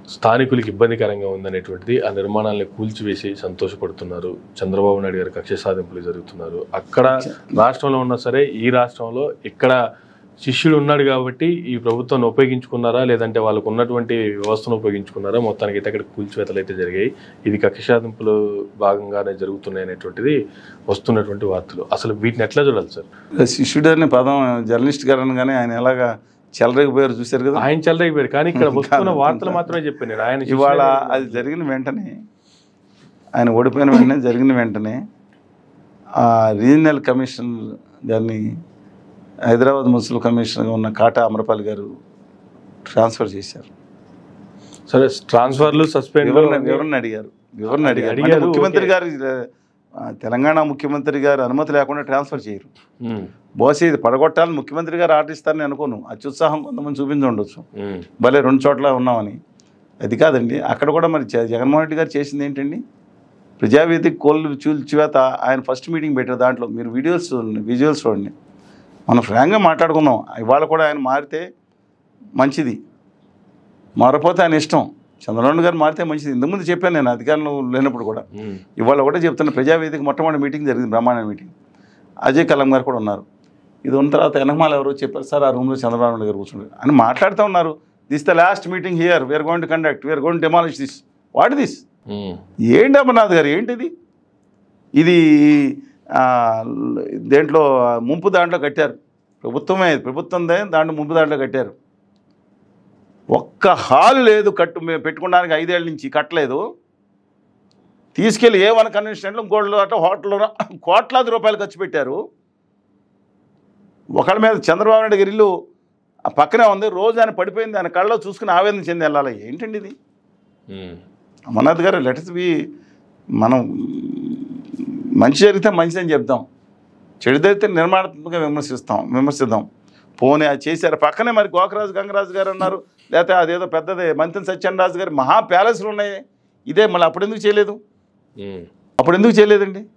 స్థానికులకి ఇబ్బందికరంగా ఉందనేటువంటిది, ఆ నిర్మాణాలను కూల్చివేసి సంతోషపడుతున్నారు. చంద్రబాబు నాయుడు గారు కక్ష సాధింపులు జరుగుతున్నారు. అక్కడ రాష్ట్రంలో ఉన్నా సరే, ఈ రాష్ట్రంలో ఇక్కడ శిష్యుడు ఉన్నాడు కాబట్టి ఈ ప్రభుత్వాన్ని ఉపయోగించుకున్నారా, లేదంటే వాళ్ళకు ఉన్నటువంటి వ్యవస్థను ఉపయోగించుకున్నారా, మొత్తానికి అయితే అక్కడ కూల్చివేతలు అయితే జరిగాయి. ఇది కక్ష సాధింపులు భాగంగానే జరుగుతున్నాయి అనేటువంటిది వస్తున్నటువంటి వార్తలు. అసలు వీటిని ఎట్లా చూడాలి సార్? శిష్యుడు అనే పదం జర్నలిస్ట్ గారు అనగానే ఆయన ఎలాగా చెలరేగిపోయారు చూశారు కదా. ఆయన చెలరేగిపోయారు, కానీ ఇక్కడ వస్తున్న వార్తలు మాత్రమే చెప్పాను నేను. ఆయన ఇవాళ అది జరిగిన వెంటనే, ఆయన ఓడిపోయిన వెంటనే జరిగిన వెంటనే ఆ రీజనల్ కమిషన్ దాన్ని హైదరాబాద్ మున్సిపల్ కమిషనర్గా ఉన్న కాటా అమరపాల్ గారు ట్రాన్స్ఫర్ చేశారు. సరే, ట్రాన్స్ఫర్లు సస్పెండ్ వివరణ అడిగారు. ముఖ్యమంత్రి గారు, తెలంగాణ ముఖ్యమంత్రి గారు అనుమతి లేకుండా ట్రాన్స్ఫర్ చేయరు. బహుశా ఇది పడగొట్టాలని ముఖ్యమంత్రి గారు ఆర్డర్ ఇస్తారని అనుకోను. అత్యుత్సాహం కొంతమంది చూపించి ఉండొచ్చు, భలే 2 చోట్ల ఉన్నామని. అది కాదండి. అక్కడ కూడా మరి జగన్మోహన్ రెడ్డి గారు చేసింది ఏంటండి? ప్రజావేదిక కోళ్ళు చూల్చివేత ఆయన ఫస్ట్ మీటింగ్ పెట్టారు. దాంట్లో మీరు విజువల్స్ చూడండి. మనం ఫ్రాంక్గా మాట్లాడుకుందాం. ఇవాళ కూడా ఆయన మారితే మంచిది, మారపోతే ఆయన ఇష్టం. చంద్రబాబు గారు మారితే మంచిది. ఇంతకుముందు చెప్పాను నేను అధికారంలో లేనప్పుడు కూడా. ఇవాళ కూడా చెప్తున్న ప్రజావేదిక మొట్టమొదటి మీటింగ్ జరిగింది, బ్రహ్మాండ మీటింగ్. అజయ్ కలాం గారు కూడా ఉన్నారు. ఇది ఉన్న తర్వాత వెనకమాల ఎవరో చెప్పారు, సార్ ఆ రూమ్లో చంద్రబాబు నాయుడు గారు కూర్చున్నారు అని మాట్లాడుతూ ఉన్నారు. This the last meeting here, we're going to conduct, we're going to demolish this. What this? ఏంటి అమర్నాథ్ గారు, ఏంటిది? ఇది దేంట్లో ముంపు దాంట్లో కట్టారు. ప్రభుత్వందే దాంట్లో ముంపు దాంట్లో కట్టారు. ఒక్క హాల్ లేదు పెట్టుకోవడానికి 5 ఏళ్ళ నుంచి కట్టలేదు. తీసుకెళ్ళి A1 కన్వెన్షన్ సెంటర్లో ఇంకోళ్ళు అట్లా హోటల్లో కోట్లాది రూపాయలు ఖర్చు పెట్టారు. ఒకళ్ళ మీద చంద్రబాబు నాయుడు గారి ఇల్లు ఆ పక్కనే ఉంది. రోజు ఆయన పడిపోయింది, ఆయన కళ్ళలో చూసుకుని ఆవేదన చెంది వెళ్ళాలి. ఏంటండి ఇది? అమర్నాథ్ గారు, లెట్స్ బి, మనం మంచి జరిగితే మంచిదని చెప్దాం, చెడు జరిగితే నిర్మాణాత్మకంగా విమర్శిద్దాం. పోనీ అది చేశారు. పక్కనే మరి గోకరాజు గంగరాజు గారు అన్నారు, లేకపోతే అదేదో పెద్దది మంత్రి సత్యనరాజు గారు మహా ప్యాలెస్లు ఉన్నాయి. ఇదే మళ్ళీ అప్పుడు ఎందుకు చేయలేదు? చేయలేదండి?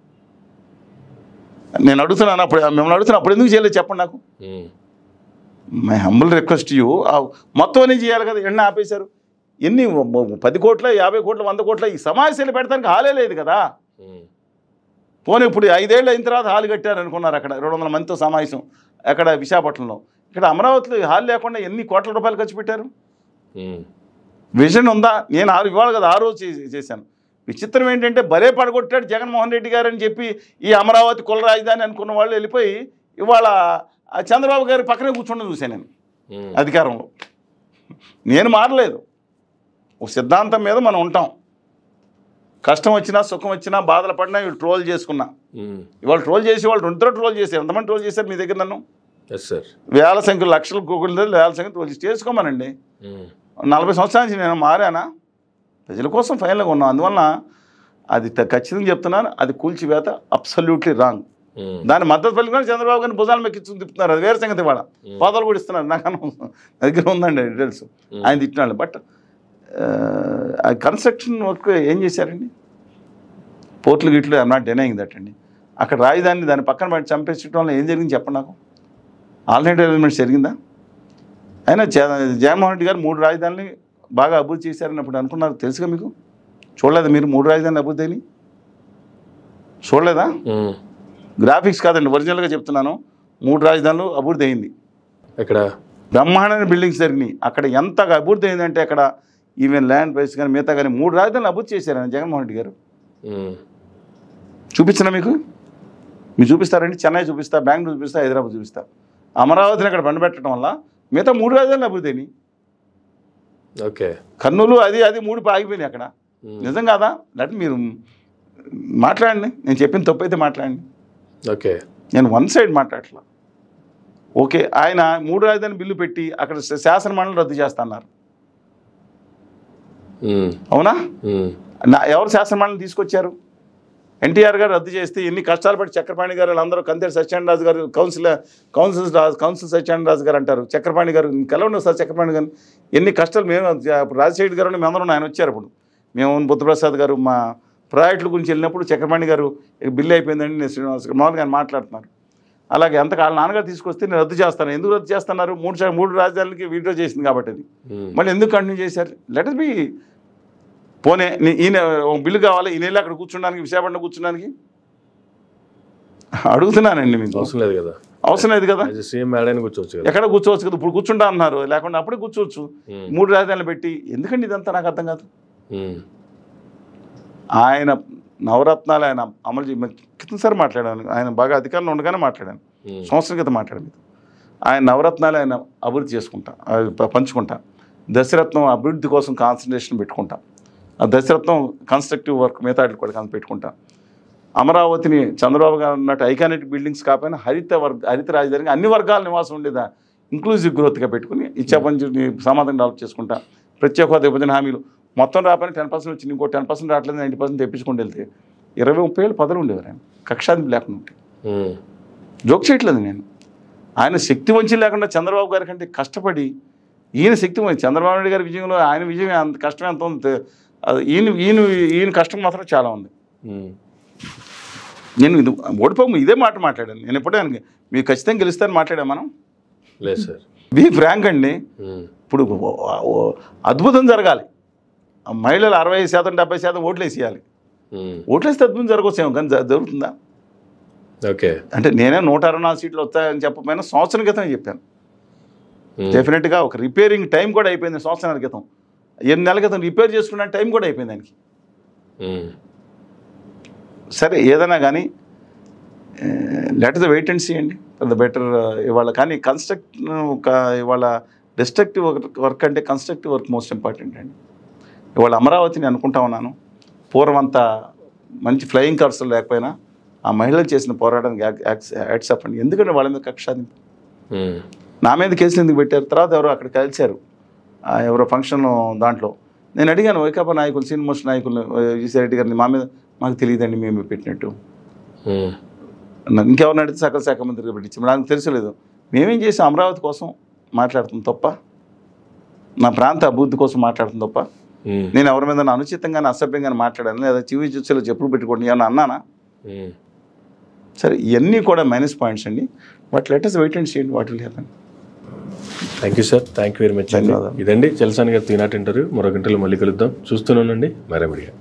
నేను అడుగుతున్నాను, మిమ్మల్ని అడుగుతున్నాను, అప్పుడు ఎందుకు చేయలేదు చెప్పండి నాకు. My humble request you. మొత్తం అన్నీ చేయాలి కదా, ఎన్న ఆపేశారు. ఎన్ని 10 కోట్ల 50 కోట్ల 100 కోట్ల ఈ సమావేశాలు పెడతానికి హాలే లేదు కదా. పోనీ ఇప్పుడు 5 ఏళ్ళు అయిన తర్వాత హాల్ కట్టారు అనుకున్నారు. అక్కడ 200 మందితో సమావేశం అక్కడ విశాఖపట్నంలో. ఇక్కడ అమరావతిలో హాల్ లేకుండా ఎన్ని కోట్ల రూపాయలు ఖర్చు పెట్టారు? విజన్ ఉందా? నేను ఇవాళ కదా ఆ రోజు చేశాను. విచిత్రం ఏంటంటే భలే పడగొట్టాడు జగన్మోహన్ రెడ్డి గారు అని చెప్పి ఈ అమరావతి కుల రాజధాని అనుకున్న వాళ్ళు వెళ్ళిపోయి ఇవాళ చంద్రబాబు గారి పక్కనే కూర్చోండి చూశాను నేను అధికారంలో. నేను మారలేదు. ఒక సిద్ధాంతం మీద మనం ఉంటాం. కష్టం వచ్చినా సుఖం వచ్చినా బాధలు పడినా వీళ్ళు ట్రోల్ చేసుకున్నా. ఇవాళ ట్రోల్ చేసి వాళ్ళు 2 ట్రోల్ చేశారు. ఎంతమంది ట్రోల్ చేశారు మీ దగ్గర నన్ను? వేల సంఖ్యలో, లక్షల కోట్ల వేల సంఖ్య ట్రోల్ చేసుకోమనండి. 40 సంవత్సరాల నుంచి నేను మారానా? ప్రజల కోసం ఫైనల్గా ఉన్నాం. అందువలన అది ఖచ్చితంగా చెప్తున్నాను, అది కూల్చివేత అబ్సల్యూట్లీ రాంగ్. దాని మద్దతు పలికి చంద్రబాబు గారిని భుజాలు మెక్కించుకుని తిప్పుతున్నారు. అది వేరే సంగతి. వాళ్ళ పాదాలు కూడా ఇస్తున్నారు. నాకు దగ్గర ఉందండి డీటెయిల్స్ ఆయన తిట్టినాడు. బట్ ఆ కన్స్ట్రక్షన్ వర్క్ ఏం చేశారండి? పోర్టులు గిట్లు ఐఎమ్ నాట్ డెనయింగ్ దట్ అండి. అక్కడ రాజధాని దాని పక్కన బయట చంపేసడం వల్ల ఏం జరిగింది చెప్పండి నాకు. ఆల్టర్నేటివ్ ఎలిమెంట్స్ జరిగిందా? అయినా జగన్మోహన్ రెడ్డి గారు 3 రాజధానులు బాగా అభివృద్ధి చేశారని అప్పుడు అనుకున్నారు. తెలుసుగా మీకు? చూడలేదా మీరు 3 రాజధానులు అభివృద్ధి అయినాయి? చూడలేదా? గ్రాఫిక్స్ కాదండి, ఒరిజినల్గా చెప్తున్నాను. 3 రాజధానులు అభివృద్ధి అయింది. ఇక్కడ బ్రహ్మాండమైన బిల్డింగ్స్ జరిగినాయి. అక్కడ ఎంతగా అభివృద్ధి అయిందంటే అక్కడ ఈవెన్ ల్యాండ్ ప్రైస్ కానీ మిగతా కానీ 3 రాజధానులు అభివృద్ధి చేశారని జగన్మోహన్ రెడ్డి గారు. చూపించినా మీకు? మీరు చూపిస్తారండి? చెన్నై చూపిస్తా, బెంగళూరు చూపిస్తా, హైదరాబాద్ చూపిస్తా. అమరావతిని అక్కడ బండబెట్టడం వల్ల మిగతా 3 రాజధానులు అభివృద్ధి అయినాయి. ఓకే, కర్నూలు అది 3 ఆగిపోయినాయి అక్కడ. నిజం కాదా? అంటే మీరు మాట్లాడండి, నేను చెప్పిన తప్పు అయితే మాట్లాడండి. ఓకే, నేను వన్ సైడ్ మాట్లాడట్లా. ఓకే, ఆయన 3 రాజధాని బిల్లు పెట్టి అక్కడ శాసన మండలి రద్దు చేస్తున్నారు. అవునా? ఎవరు శాసన మండలి తీసుకొచ్చారు? ఎన్టీఆర్ గారు రద్దు చేస్తే ఎన్ని కష్టాలు పడి చక్రపాణి గారు వాళ్ళందరూ, కందేరు సత్యనారాయణ గారు కౌన్సిల్ సత్యనారాయణ గారు అంటారు, చక్రపాణి గారు కలవండి సార్ చక్రపాణి గారు ఎన్ని కష్టాలు. మేము రాజశేఖర్ గారు మేమందరం ఆయన వచ్చారు. అప్పుడు మేము బుద్ధప్రసాద్ గారు మా ప్రాజెక్టుల గురించి వెళ్ళినప్పుడు చక్రపాణి గారు బిల్లు అయిపోయిందండి నేను శ్రీనివాస్ గారు మామూలుగా ఆయన మాట్లాడుతున్నారు. అలాగే అంతకాలం నాన్నగారు తీసుకొస్తే నేను రద్దు చేస్తాను. ఎందుకు రద్దు చేస్తున్నారు? మూడు రాజధానులకి వీడియో చేసింది కాబట్టి అది. మళ్ళీ ఎందుకు కంటిన్యూ చేశారు? Let be. పోనే ఈయన బిల్లు కావాలి, ఈయన వెళ్ళి అక్కడ కూర్చోడానికి, విశాఖపట్నం కూర్చోడానికి అడుగుతున్నానండి. మీకు అవసరం లేదు కదా, అవసరం లేదు కదా, కూర్చోవచ్చు కదా, ఎక్కడ కూర్చోవచ్చు కదా. ఇప్పుడు కూర్చుంటా అన్నారు, లేకుండా అప్పుడే కూర్చోవచ్చు. 3 రాజధానులు పెట్టి ఎందుకండి ఇదంతా? నాకు అర్థం కాదు. ఆయన నవరత్నాలు ఆయన అమలు క్రితంసారి మాట్లాడాను, ఆయన బాగా అధికారంలో ఉండగానే మాట్లాడాను, సంవత్సరం క్రితం మాట్లాడాను. ఆయన నవరత్నాలు ఆయన అభివృద్ధి చేసుకుంటా, పంచుకుంటా. దశరత్నం అభివృద్ధి కోసం కాన్సన్ట్రేషన్ పెట్టుకుంటా. ఆ దశరత్నం కన్స్ట్రక్టివ్ వర్క్ మిగతా కూడా పెట్టుకుంటా. అమరావతిని చంద్రబాబు గారు ఉన్నట్టు ఐకానిక్ బిల్డింగ్స్ కాకపోయినా హరిత రాజధానికి అన్ని వర్గాల నివాసం ఉండేదా ఇంక్లూజివ్ గ్రోత్గా పెట్టుకుని ఇచ్చాపంచుని సమాధానం డెవలప్ చేసుకుంటా. ప్రత్యేక హోదా విభజన హామీలు మొత్తం రాపని 10% వచ్చింది, ఇంకో 10% రావట్లేదు, 90% తెప్పించుకుంటూ వెళ్తే 20-30 ఏళ్ళు పదవులు ఉండేవారు ఆయన, కక్షాదింపు లేకుండా ఉంటే. జోక్ చేయట్లేదు నేను. ఆయన శక్తి వంచి లేకుండా చంద్రబాబు గారి కంటే కష్టపడి ఈయన శక్తి వంచి చంద్రబాబు నాయుడు గారి విజయంలో ఆయన విజయం అంత కష్టం ఎంత ఉంది, ఈయన కష్టం మాత్రం చాలా ఉంది. నేను ఇది ఓడిపోము ఇదే మాట మాట్లాడాను. నేను ఎప్పుడే మీరు ఖచ్చితంగా గెలుస్తారని మాట్లాడా మనం. లేదు సార్, బీ ఫ్రాంక్ అండి. ఇప్పుడు అద్భుతం జరగాలి, మహిళలు 60%, 70% ఓట్లు వేసేయాలి. ఓట్లు వేస్తే అద్భుతం జరగవచ్చేమో, కానీ జరుగుతుందా? ఓకే, అంటే నేనే 164 సీట్లు వస్తాయని చెప్పకపోయినా సంవత్సరం క్రితం చెప్పాను. డెఫినెట్గా ఒక రిపేరింగ్ టైం కూడా అయిపోయింది. సంవత్సరాల క్రితం 8 నెలల క్రితం రిపేర్ చేసుకున్న టైం కూడా అయిపోయింది దానికి. సరే ఏదైనా కానీ let the wait and see అండి, ద బెటర్. ఇవాళ కానీ ఇవాళ డిస్ట్రక్టివ్ వర్క్ అంటే కన్స్ట్రక్టివ్ వర్క్ మోస్ట్ ఇంపార్టెంట్ అండి. ఇవాళ అమరావతిని అనుకుంటా ఉన్నాను, పూర్వంతా మంచి ఫ్లయింగ్ కార్స్ లేకపోయినా ఆ మహిళలు చేసిన పోరాటానికి యాడ్సప్ అండి. ఎందుకంటే వాళ్ళ మీద కక్షాదింపు, నా మీద కేసులు ఎందుకు పెట్టారు? తర్వాత ఎవరో అక్కడ కలిశారు, ఎవరో ఫంక్షన్ దాంట్లో నేను అడిగాను వైకాపా నాయకులు, సీనియర్ మోస్ట్ నాయకులు ఈశ్వర్ రెడ్డి గారిని, మాకు తెలియదండి మేము పెట్టినట్టు. ఇంకెవరిని అడిగితే సకల శాఖ మంత్రిగా పెట్టించాము, నాకు తెలుసలేదు. మేమేం చేసాం? అమరావతి కోసం మాట్లాడుతుంది తప్ప, నా ప్రాంత అభివృద్ధి కోసం మాట్లాడుతుంది తప్ప, నేను ఎవరి మీద అనుచితంగానే అసభ్యంగానే మాట్లాడాను లేదా చివి చూసేలో చెప్పులు పెట్టుకోండి ఏమన్నా అన్నానా? సరే, ఇవన్నీ కూడా మైనస్ పాయింట్స్ అండి. But let us wait and see what will happen. Thank you sir, thank you very much. ఇదండి చలసాని గారి ఈనాటి ఇంటర్వ్యూ. మరో గంటలో మళ్ళీ కలుద్దాం. చూస్తూనే ఉండండి మరో మీడియా.